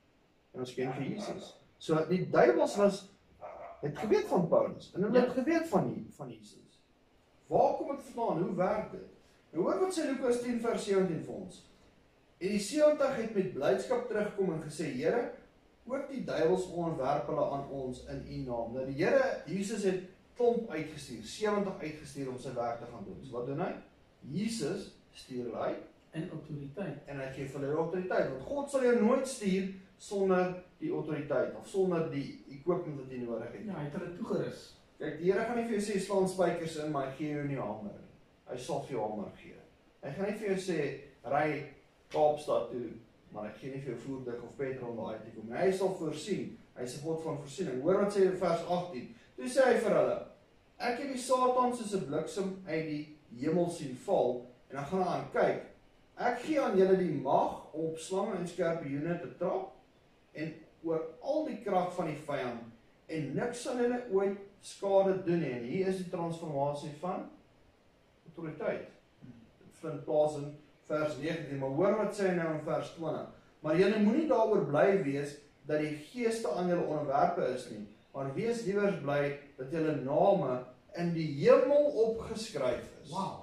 en ons ken vir Jesus. So die duiwels was het geweet van Paulus en hulle het geweet van van Jesus. Waar kom dit vandaan? Hoe werk dit? Nou hoor wat sê Lukas tien vers sewentien vir ons. En die sewentig het met blydskap terugkom en gesê, Here, ook die duiwels onderwerp hulle aan ons in u naam. Nou die Here Jesus het klomp uitgestuur, sewentig uitgestuur om sy werk te gaan doen. So wat doen hy? Jesus stuur hulle uit in autoriteit. En hy gee vir hulle autoriteit, want God sal jou nooit stuur sonder die autoriteit of sonder die equipment wat jy nodig het. Ja, hy het hulle toegerus. Kyk, die Here gaan nie vir jou sê slaan spykers in, maar hy gee jou nie hamer nie. Hy sal vir jou hamer gee. Hy gaan nie vir jou sê ry Kaapstad toe, maar hy gee nie vir jou voertuig of petrol om daai te kom. Hy sal voorsien. Hy is 'n God van voorsiening. Hoor wat sê in vers agttien. Toe sê hy vir hulle: Ek het die Satan soos 'n bliksem uit die hemel sien val, en dan gaan hy aan kyk. Ek gee aan julle die mag om op slange en skorpioene te trap en oor al die krag van die vyand, en niks sal hulle ooit skade doen nie. En hier is die transformasie van autoriteit. Dit vind plaas in vers negentien, maar hoor wat sê hy nou in vers twintig. Maar julle moenie daaroor bly wees dat die geeste aan julle onderwerpe is nie, maar wees liewers bly dat julle name in die hemel opgeskryf is. Wow.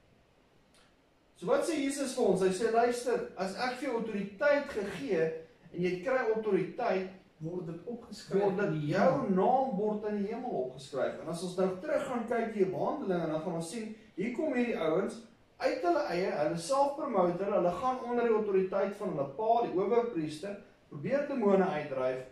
So wat sê Jesus vir ons? Hy sê, luister, as ek vir jou autoriteit gegee, en jy kry autoriteit, Word dit opgeskryf word in dit die jou hemel. naam word in die hemel opgeskryf. En as ons nou terug gaan kyk hier op Handelinge, dan gaan ons sien, hier kom hierdie ouens, uit hulle eie, hulle self-promoter, hulle gaan onder die autoriteit van hulle pa, die owerpriester, probeer demone uitdryf,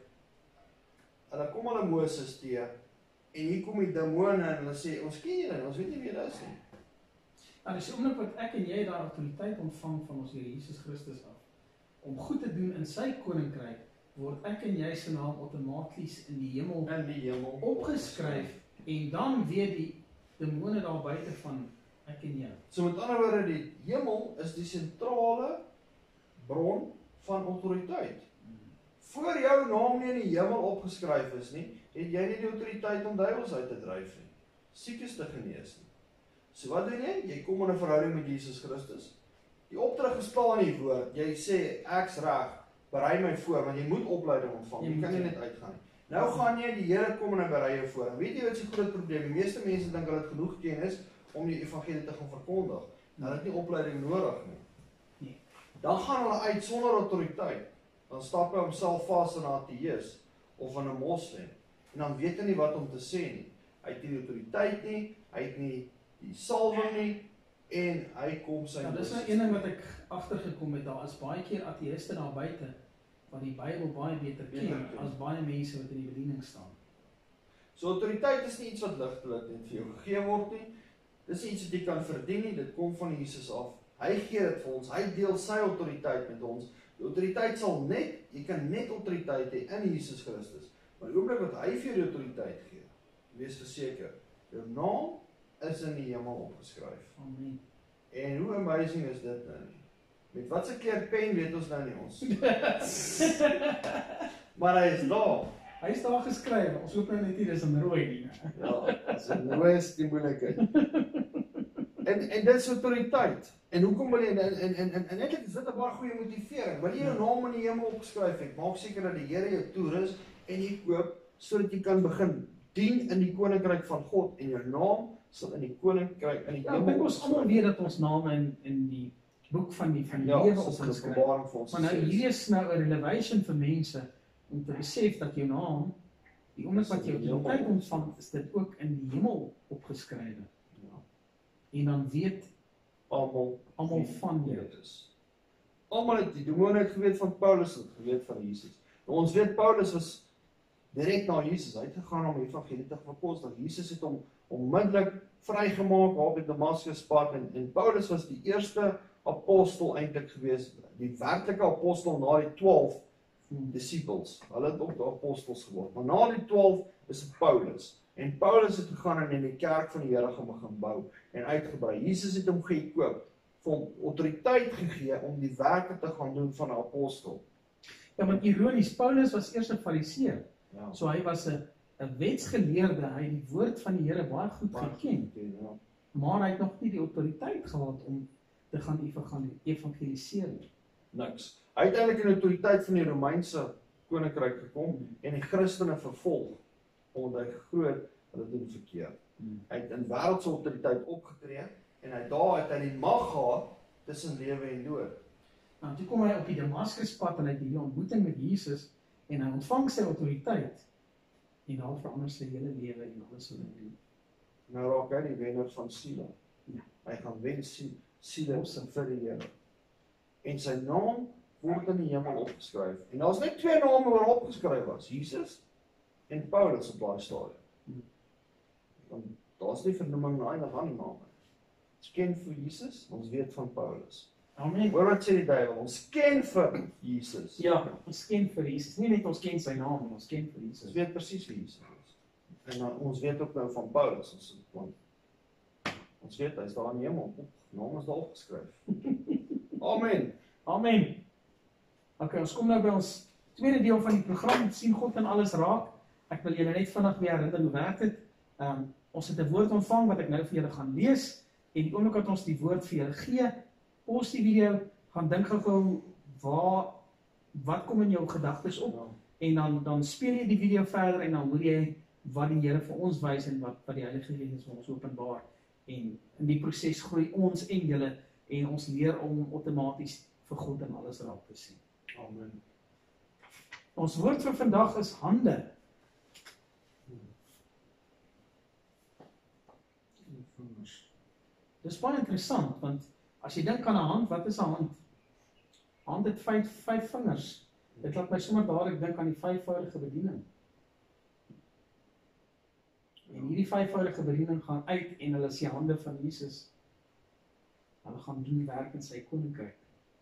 hulle kom hulle Moses teë, en hier kom die demone en hulle sê, ons ken julle, ons weet nie wie dit is nie. Nou, dis omdat wat ek en jy daar autoriteit ontvang van ons Here Jesus Christus af, om goed te doen in sy koninkryk, word ek en jy se naam outomaties in die hemel In die hemel opgeskryf, en dan weet die demone daar buite van ek en jou. So met ander woorde, die hemel is die sentrale bron van autoriteit. Voor jou naam nie in die hemel opgeskryf is nie, het jy nie die autoriteit om duiwels uit te dryf nie, siekes te genees nie. So wat doen jy? Jy kom in 'n verhouding met Jesus Christus. Die opdrag is klaar in die woord. Jy sê, ek's reg, berei my voor, want jy moet opleiding ontvang. Jy kan nie net uitgaan nie. Nou gaan jy, die Here kom en hy berei jou voor. En weet jy wat is die groot probleem? Die meeste mense dink hulle het genoeg kennis om die evangelie te gaan verkondig. Hulle het nie opleiding nodig nie. Nee. Dan gaan hulle uit sonder autoriteit. Dan stap hy homself vas in 'n ateïs of in 'n moslim. En dan weet hy nie wat om te sê nie. Hy het nie autoriteit nie, hy het nie die salwing nie, en hy kom sy Ja, dis nou een ding wat ek agtergekom het, daar is baie keer ateïste daar buite, wat die Bybel baie beter ken, Ja, ja. as baie mense wat in die bediening staan. So autoriteit is nie iets wat ligtelik net vir jou gegee word nie. Dis nie iets wat jy kan verdien nie, dit kom van Jesus af. Hy gee dit vir ons, hy deel sy autoriteit met ons. Die autoriteit sal net, jy kan net autoriteit hê in Jesus Christus. Maar die oomblik wat hy vir jou die autoriteit gee, wees verseker, jou naam is in die hemel opgeskryf. Amen. En hoe amazing is dit nou nie? Met wat se kleur pen weet ons nou nie ons. Maar hy is daar. Hy is daar geskryf, ons hoop nou net nie dis in rooi nie. né? Ja, as in rooi is die moeilikheid. En en dit is autoriteit. En hoekom wil jy en en en en, en eintlik is dit 'n baie goeie motivering. Wil jy jou naam in die hemel opgeskryf het, maak seker dat die Here jou toerus en jy koop sodat jy kan begin dien in die koninkryk van God en jou naam sal in die koninkryk in die Ja, ek dink ons almal weet dat ons name in in die boek van die van die ja, lewe soos in die opgeskryf. Openbaring vir ons Maar nou gesê is. hier is nou 'n relevation vir mense om te besef dat jou naam, die oomblik wat jy autoriteit ontvang, is dit ook in die hemel opgeskrywe. Ja, En dan weet almal almal van jou. dit is. Almal het die demone het geweet van Paulus, het geweet van Jesus. Nou, ons weet Paulus was direk na Jesus uitgegaan om die evangelie te verkondig. Jesus het hom onmiddellik vrygemaak waar op die Damaskuspad en, en Paulus was die eerste apostel eintlik gewees, die werklike apostel na die twaalf disciples. Hulle het ook die apostels geword. Maar na die twaalf is dit Paulus. En Paulus het gegaan en in die kerk van die Here gaan begin bou en uitgebrei. Jesus het hom gekoop, vir hom autoriteit gegee om die werke te gaan doen van 'n apostel. Ja, want ironies, Paulus was eers 'n Fariseer. Ja. So hy was 'n 'n wetsgeleerde, hy het die woord van die Here baie goed geken, Ja. maar hy het nog nie die autoriteit gehad om te gaan evangel- evangeliseer nie. Niks. Hy het eintlik in die autoriteit van die Romeinse koninkryk gekom Hmm. en die Christene vervolg omdat hy groot hulle doen verkeerd. Hy het in wêreldse autoriteit opgetree en hy daar het hy die mag gehad tussen lewe en dood. Nou, toe kom hy op die Damaskuspad en hy het die ontmoeting met Jesus en hy ontvang sy autoriteit en daar verander sy hele lewe en alles wat hy doen. Nou raak hy die wenner van siele. Ja. Hy gaan wen sie- siele vir die Here. En sy naam word in die hemel opgeskryf. En daar's net twee name wat opgeskryf was, Jesus en Paulus op daai stadium. Hmm. Want daar's nie vernoeming na enige ander name. Ons ken vir Jesus, ons weet van Paulus. Amen. Hoor wat sê die duiwel, ons ken vir Jesus. Ja, ons ken vir Jesus. Nie net ons ken sy naam, maar ons ken vir Ons Jesus. weet presies wie Jesus is. En dan, ons weet ook nou van Paulus, ons, want, ons weet, hy is daar in die hemel, op, naam is daar opgeskryf. Amen. Amen. Ok, ons kom nou by ons tweede deel van die program, sien God in alles raak. Ek wil julle net vinnig weer herinner hoe werk dit. Um, ons het 'n woord ontvang wat ek nou vir julle gaan lees, en die oomblik wat ons die woord vir julle gee, pos die video, gaan dink gou-gou waar, wat kom in jou gedagtes op, en dan dan speel jy die video verder en dan hoor jy wat die Here vir ons wys en wat wat die Heilige Gees vir ons openbaar. En in die proses groei ons en julle en ons leer om outomaties vir God en alles raak te sien. Amen. Ons woord vir vandag is hande. Dis baie interessant, want as jy dink aan 'n hand, wat is 'n hand? 'n Hand het vyf, vyf vingers. Dit laat my sommer dadelik dink aan die vyfvoudige bediening. En hierdie vyfvoudige bediening gaan uit en hulle is die hande van Jesus. Hulle gaan doen werk in sy koninkryk.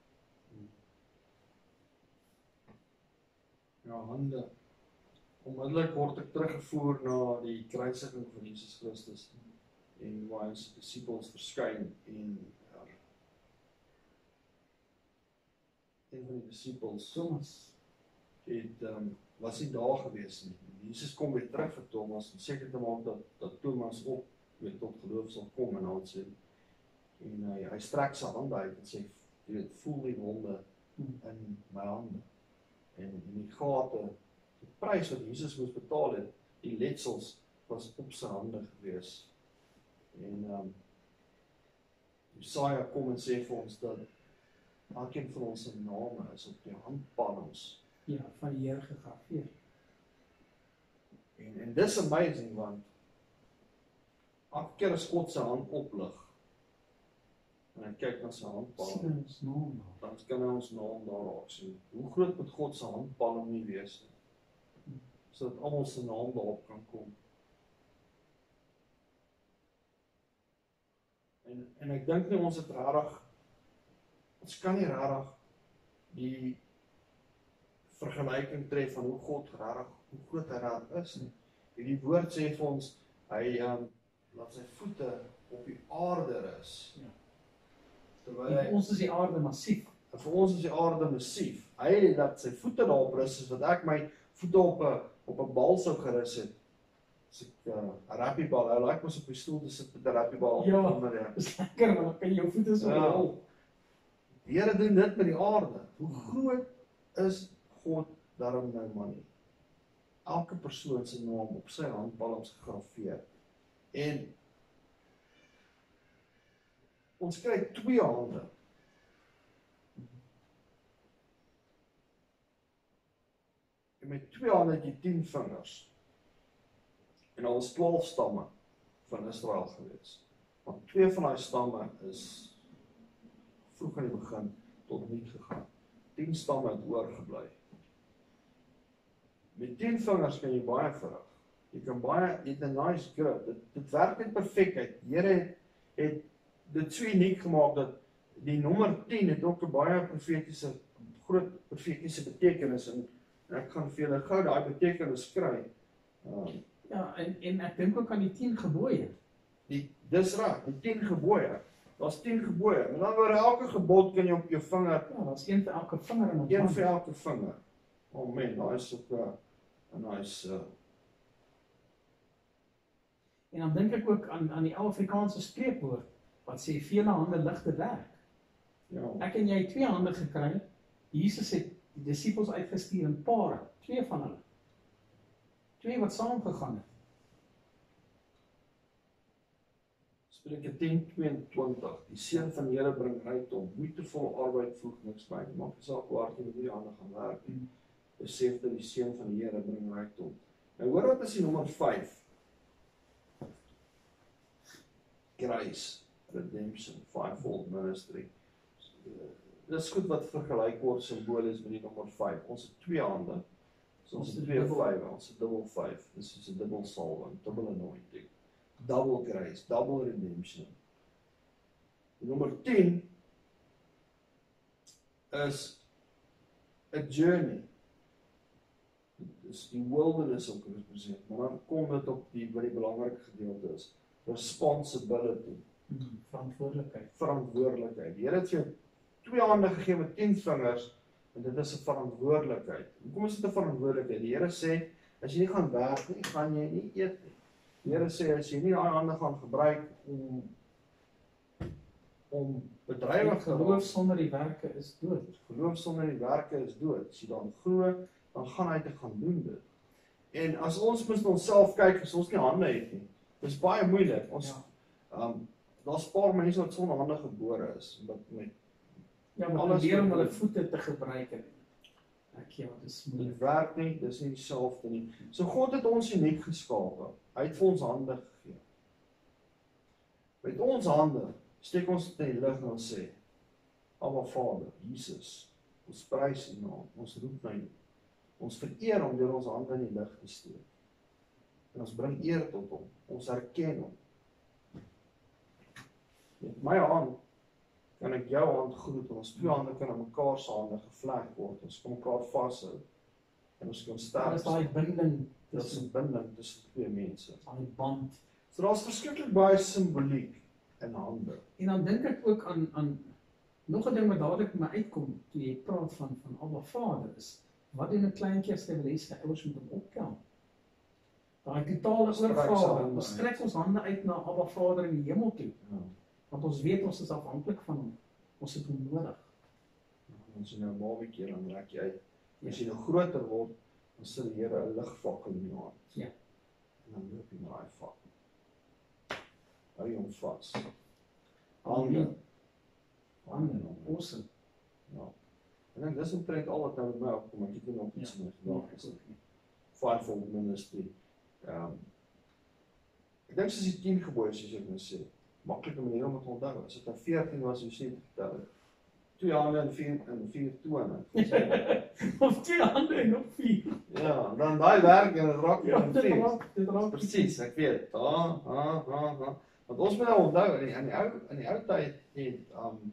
Ja, hande. Onmiddellik word ek teruggevoer na die kruisiging van Jesus Christus en waar hy sy disippels verskyn en ja, een van die disippels Thomas het um, was nie daar gewees nie. Jesus kom weer terug vir Thomas en seker te maak dat dat Thomas ook weer tot geloof sal kom en aan sê en hy hy strek sy hande uit en sê jy weet voel die wonde in my hande en in die gate die prys wat Jesus moes betaal het, die letsels was op sy hande gewees. En um, Jesaja kom en sê vir ons dat elkeen van ons se name is op die handpalms. Ja, van die Here gegraveer. En en dis amazing want elke keer as God sy hand oplig en hy kyk na sy handpalm, sien ons naam daar. dan kan hy ons naam daar raak sien. Hoe groot moet God se handpalm nie wees nie, sodat almal se naam daarop kan kom. En en ek dink nie ons het regtig ons kan nie regtig die vergelyking tref van hoe God regtig hoe groot hy regtig is nie. Hierdie woord sê vir ons hy um, laat sy voete op die aarde rus. Ja. Terwyl En hy vir ons is die aarde massief. En vir ons is die aarde massief. Hy laat sy voete daarop rus, soos wat ek my voete op 'n op 'n bal sou gerus het. As ek 'n uh, rappiebal, hy like mos op die stoel te sit met 'n rappiebal Ja. onder ja. Dis lekker, want dan kan jy jou voete so Ja. rol. Die Here doen dit met die aarde. Hoe groot is God daarom nou man nie? Elke persoon se naam op sy handpalms gegraveer. En ons kry twee hande. En met twee hande het jy tien vingers. En daar was twaalf stamme van Israel gewees. Want twee van daai stamme is vroeg in die begin tot niet gegaan. tien stamme het oorgebly. Met tien vingers kan jy baie verrig. Jy kan baie, jy het 'n nice grip. Dit, dit werk met perfekheid. Die Here het, het dit so uniek gemaak dat die nommer tien het ook 'n baie profetiese, groot profetiese betekenis en ek gaan vir julle gou daai betekenis kry. Um, Ja, en en ek dink ook aan die tien gebooie. die dis reg, die tien gebooie. Daar's tien gebooie. Met ander woorde, elke gebod kan jy op jou vinger, Ja, daar's een vir elke vinger in ons een hand. vir elke vinger. Oh man, daai is ook 'n uh, nice uh, En dan dink ek ook aan aan die ou Afrikaanse spreekwoord wat sê vele hande ligte werk. ja. Ek en jy het twee hande gekry. Jesus het die disippels uitgestuur in pare, twee van hulle. Twee wat saam gegaan het. Spreuke tien tweeëntwintig. Die seun van die Here bring rykdom. Moeitevol arbeid voeg niks by. Maak nie saak waar jy met die hande gaan werk nie. Besef dat die seun van die Here bring rykdom. Nou hoor wat is die nommer vyf? Grace, redemption, fivefold ministry. Dis goed wat vergelyk word simbolies met die nommer vyf. Ons het twee hande. So ons het twee vyf, ons het dubbel vyf. Dis soos 'n dubbel salwing, double anointing. Double grace, double redemption. Die nommer tien is a journey. Dit is die wilderness ook represent, maar dan kom dit op die wat die belangrike gedeelte is. Responsibility, Hmm, verantwoordelikheid. verantwoordelikheid. Die Here het jou twee hande gegee met tien vingers en dit is 'n verantwoordelikheid. Hoekom is dit 'n verantwoordelikheid? Die Here sê as jy nie gaan werk nie, gaan jy nie eet nie. Die Here sê as jy nie daai hande gaan gebruik om om bedrywig te Geloof sonder die werke is dood. Geloof sonder die werke is dood. As jy dan glo dan gaan hy te gaan doen dit. En as ons mis na onsself kyk, as ons nie hande het nie, dis baie moeilik. Ons Ja. um, daar's 'n paar mense wat sonder hande gebore is, wat met Ja, maar alles probeer om wat- hulle voete te gebruik. en Ek ja, dis dit moeilik. werk nie, dis nie dieselfde nie. So God het ons uniek geskape. Hy het vir ons hande gegee. Met ons hande steek ons dit in die lug en ons sê, Abba Vader, Jesus, ons prys U naam, ons roep na U. Ons vereer hom deur ons hande in die lug te steek. En ons bring eer tot hom. Ons erken hom. Met my hand kan ek jou hand groet en ons twee hande kan aan mekaar se hande gevleg word. Ons kan mekaar vashou en ons kan Daar sterk is daai binding Dit is 'n binding tussen twee mense. daai band. So daar's verskriklik baie simboliek in hande. En dan dink ek ook aan aan nog 'n ding wat dadelik my uitkom toe jy praat van van Abba Vader is. Wat doen 'n kleintjie as hy wil hê sy ouers moet hom optel? Daai totale Ons trek sy oorgawe. hande Ons uit. strek ons hande uit na Abba Vader in die hemel toe, Ja. want ons weet ons is afhanklik van hom. Ons het hom nodig. Ons is nou 'n babatjie dan rek jy uit. As jy nou groter word, dan sit die Here 'n ligvakkel in jou hand. Ja. En dan loop jy met daai vakkel. Hou jy hom vas. Amen. Hande. Amen. Awesome. Ja. En dan dis omtrent al wat nou by my opkom. Ek het nie nog iets Ja. in my gedagtes nie. Fivefold ministry. Ehm um, ek dink soos die tien gebooie soos ek nou sê. Maklike manier om dit te onthou. As dit nou veertien was, hoe sê dit vertel het. Twee hande en vier en vier tone. Of twee hande en op vier. Ja, dan daai werk en dit raak Ja, nie dit confused. raak, dit raak. Presies, ek weet. Ha, ha, ha, ha. Want ons moet nou onthou in die in die ou in die ou tyd het um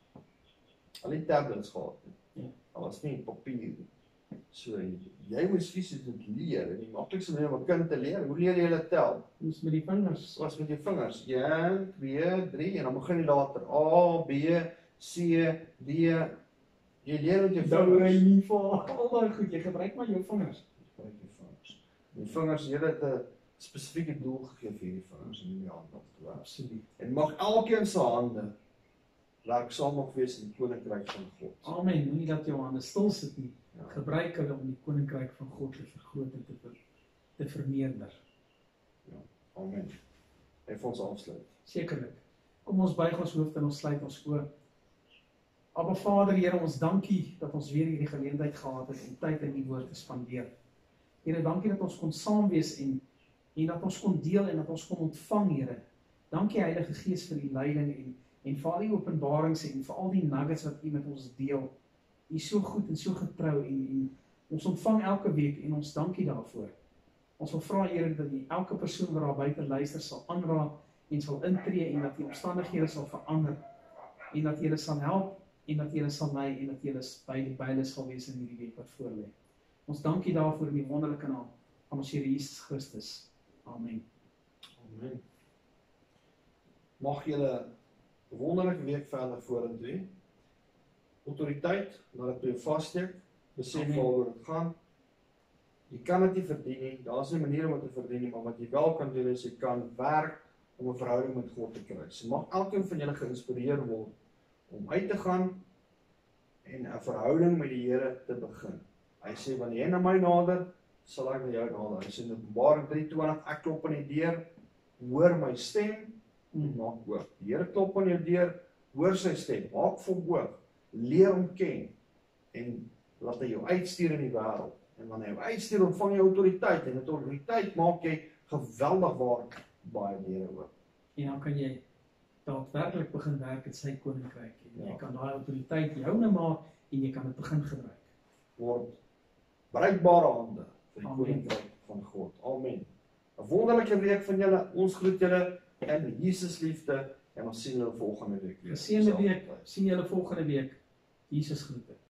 al die tablets gehad. Ja. Daar was nie papier nie. So jy moes fisies dit leer en die maklikste manier om 'n kind te leer, hoe leer jy hulle tel? Ons met die vingers. Was met jou vingers. een, twee, drie en dan begin jy later A, B, C, D. Jy leer met jou Douwe vingers. nie vir al daai goed. Jy gebruik maar jou vingers. Gebruik jou vingers. Die vingers, jy het 'n spesifieke doel gegee vir hierdie vingers in die hand op te werk. Absoluut. En mag elkeen se hande werksaamig wees in die koninkryk van God. Amen. Moenie dat jou hande stil sit nie. Ja. Gebruik hulle om die koninkryk van God te vergroot en te ver, te vermeerder. Amen. Hy vir ons afsluit. Sekerlik. Kom ons buig ons hoofde en ons sluit ons oë. Abba Vader, Here, ons dankie dat ons weer hierdie geleentheid gehad het om tyd in U woord te spandeer. Here, dankie dat ons kon saam wees en en dat ons kon deel en dat ons kon ontvang, Here. Dankie Heilige Gees vir U leiding en en vir al die openbarings en vir al die nuggets wat U met ons deel. U is so goed en so getrou en, en ons ontvang elke week en ons dankie daarvoor. Ons wil vra, Here, dat U elke persoon wat daar buite luister sal aanraak en sal intree en dat die omstandighede sal verander en dat Jy sal help en dat Jy sal lei en dat Jy by die byle sal wees in hierdie week wat voorlê. Ons dankie daarvoor in die wonderlike naam van ons Here Jesus Christus. Amen. Amen. Mag julle 'n wonderlike week verder vorentoe hê. Autoriteit, laat dit by jou vassteek. Besef Amen. waaroor dit gaan. Jy kan dit nie verdien nie. Daar's nie 'n manier om dit te verdien nie, maar wat jy wel kan doen is jy kan werk om 'n verhouding met God te kry. So mag elkeen van julle geïnspireer word om uit te gaan en 'n verhouding met die Here te begin. Hy sê wanneer jy na my nader, sal ek na jou nader. Hy sê in Openbaring drie twintig, ek klop aan die deur, hoor my stem en maak oop. Die Here klop aan jou deur, hoor sy stem, maak vir hom oop, leer hom ken en laat hy jou uitstuur in die wêreld. En wanneer hy jou uitstuur, ontvang jy autoriteit en met autoriteit maak jy geweldig waar baie deure oop. En dan kan jy daadwerklik begin werk in sy koninkryk. En jy Ja. kan daai autoriteit joune maak en jy kan dit begin gebruik. Word bruikbare hande vir die Amen. koninkryk van God. Amen. 'n Wonderlike week van julle. Ons groet julle in Jesus liefde en ons sien julle volgende week weer. Geseënde week. Sien julle volgende week. Jesus groete.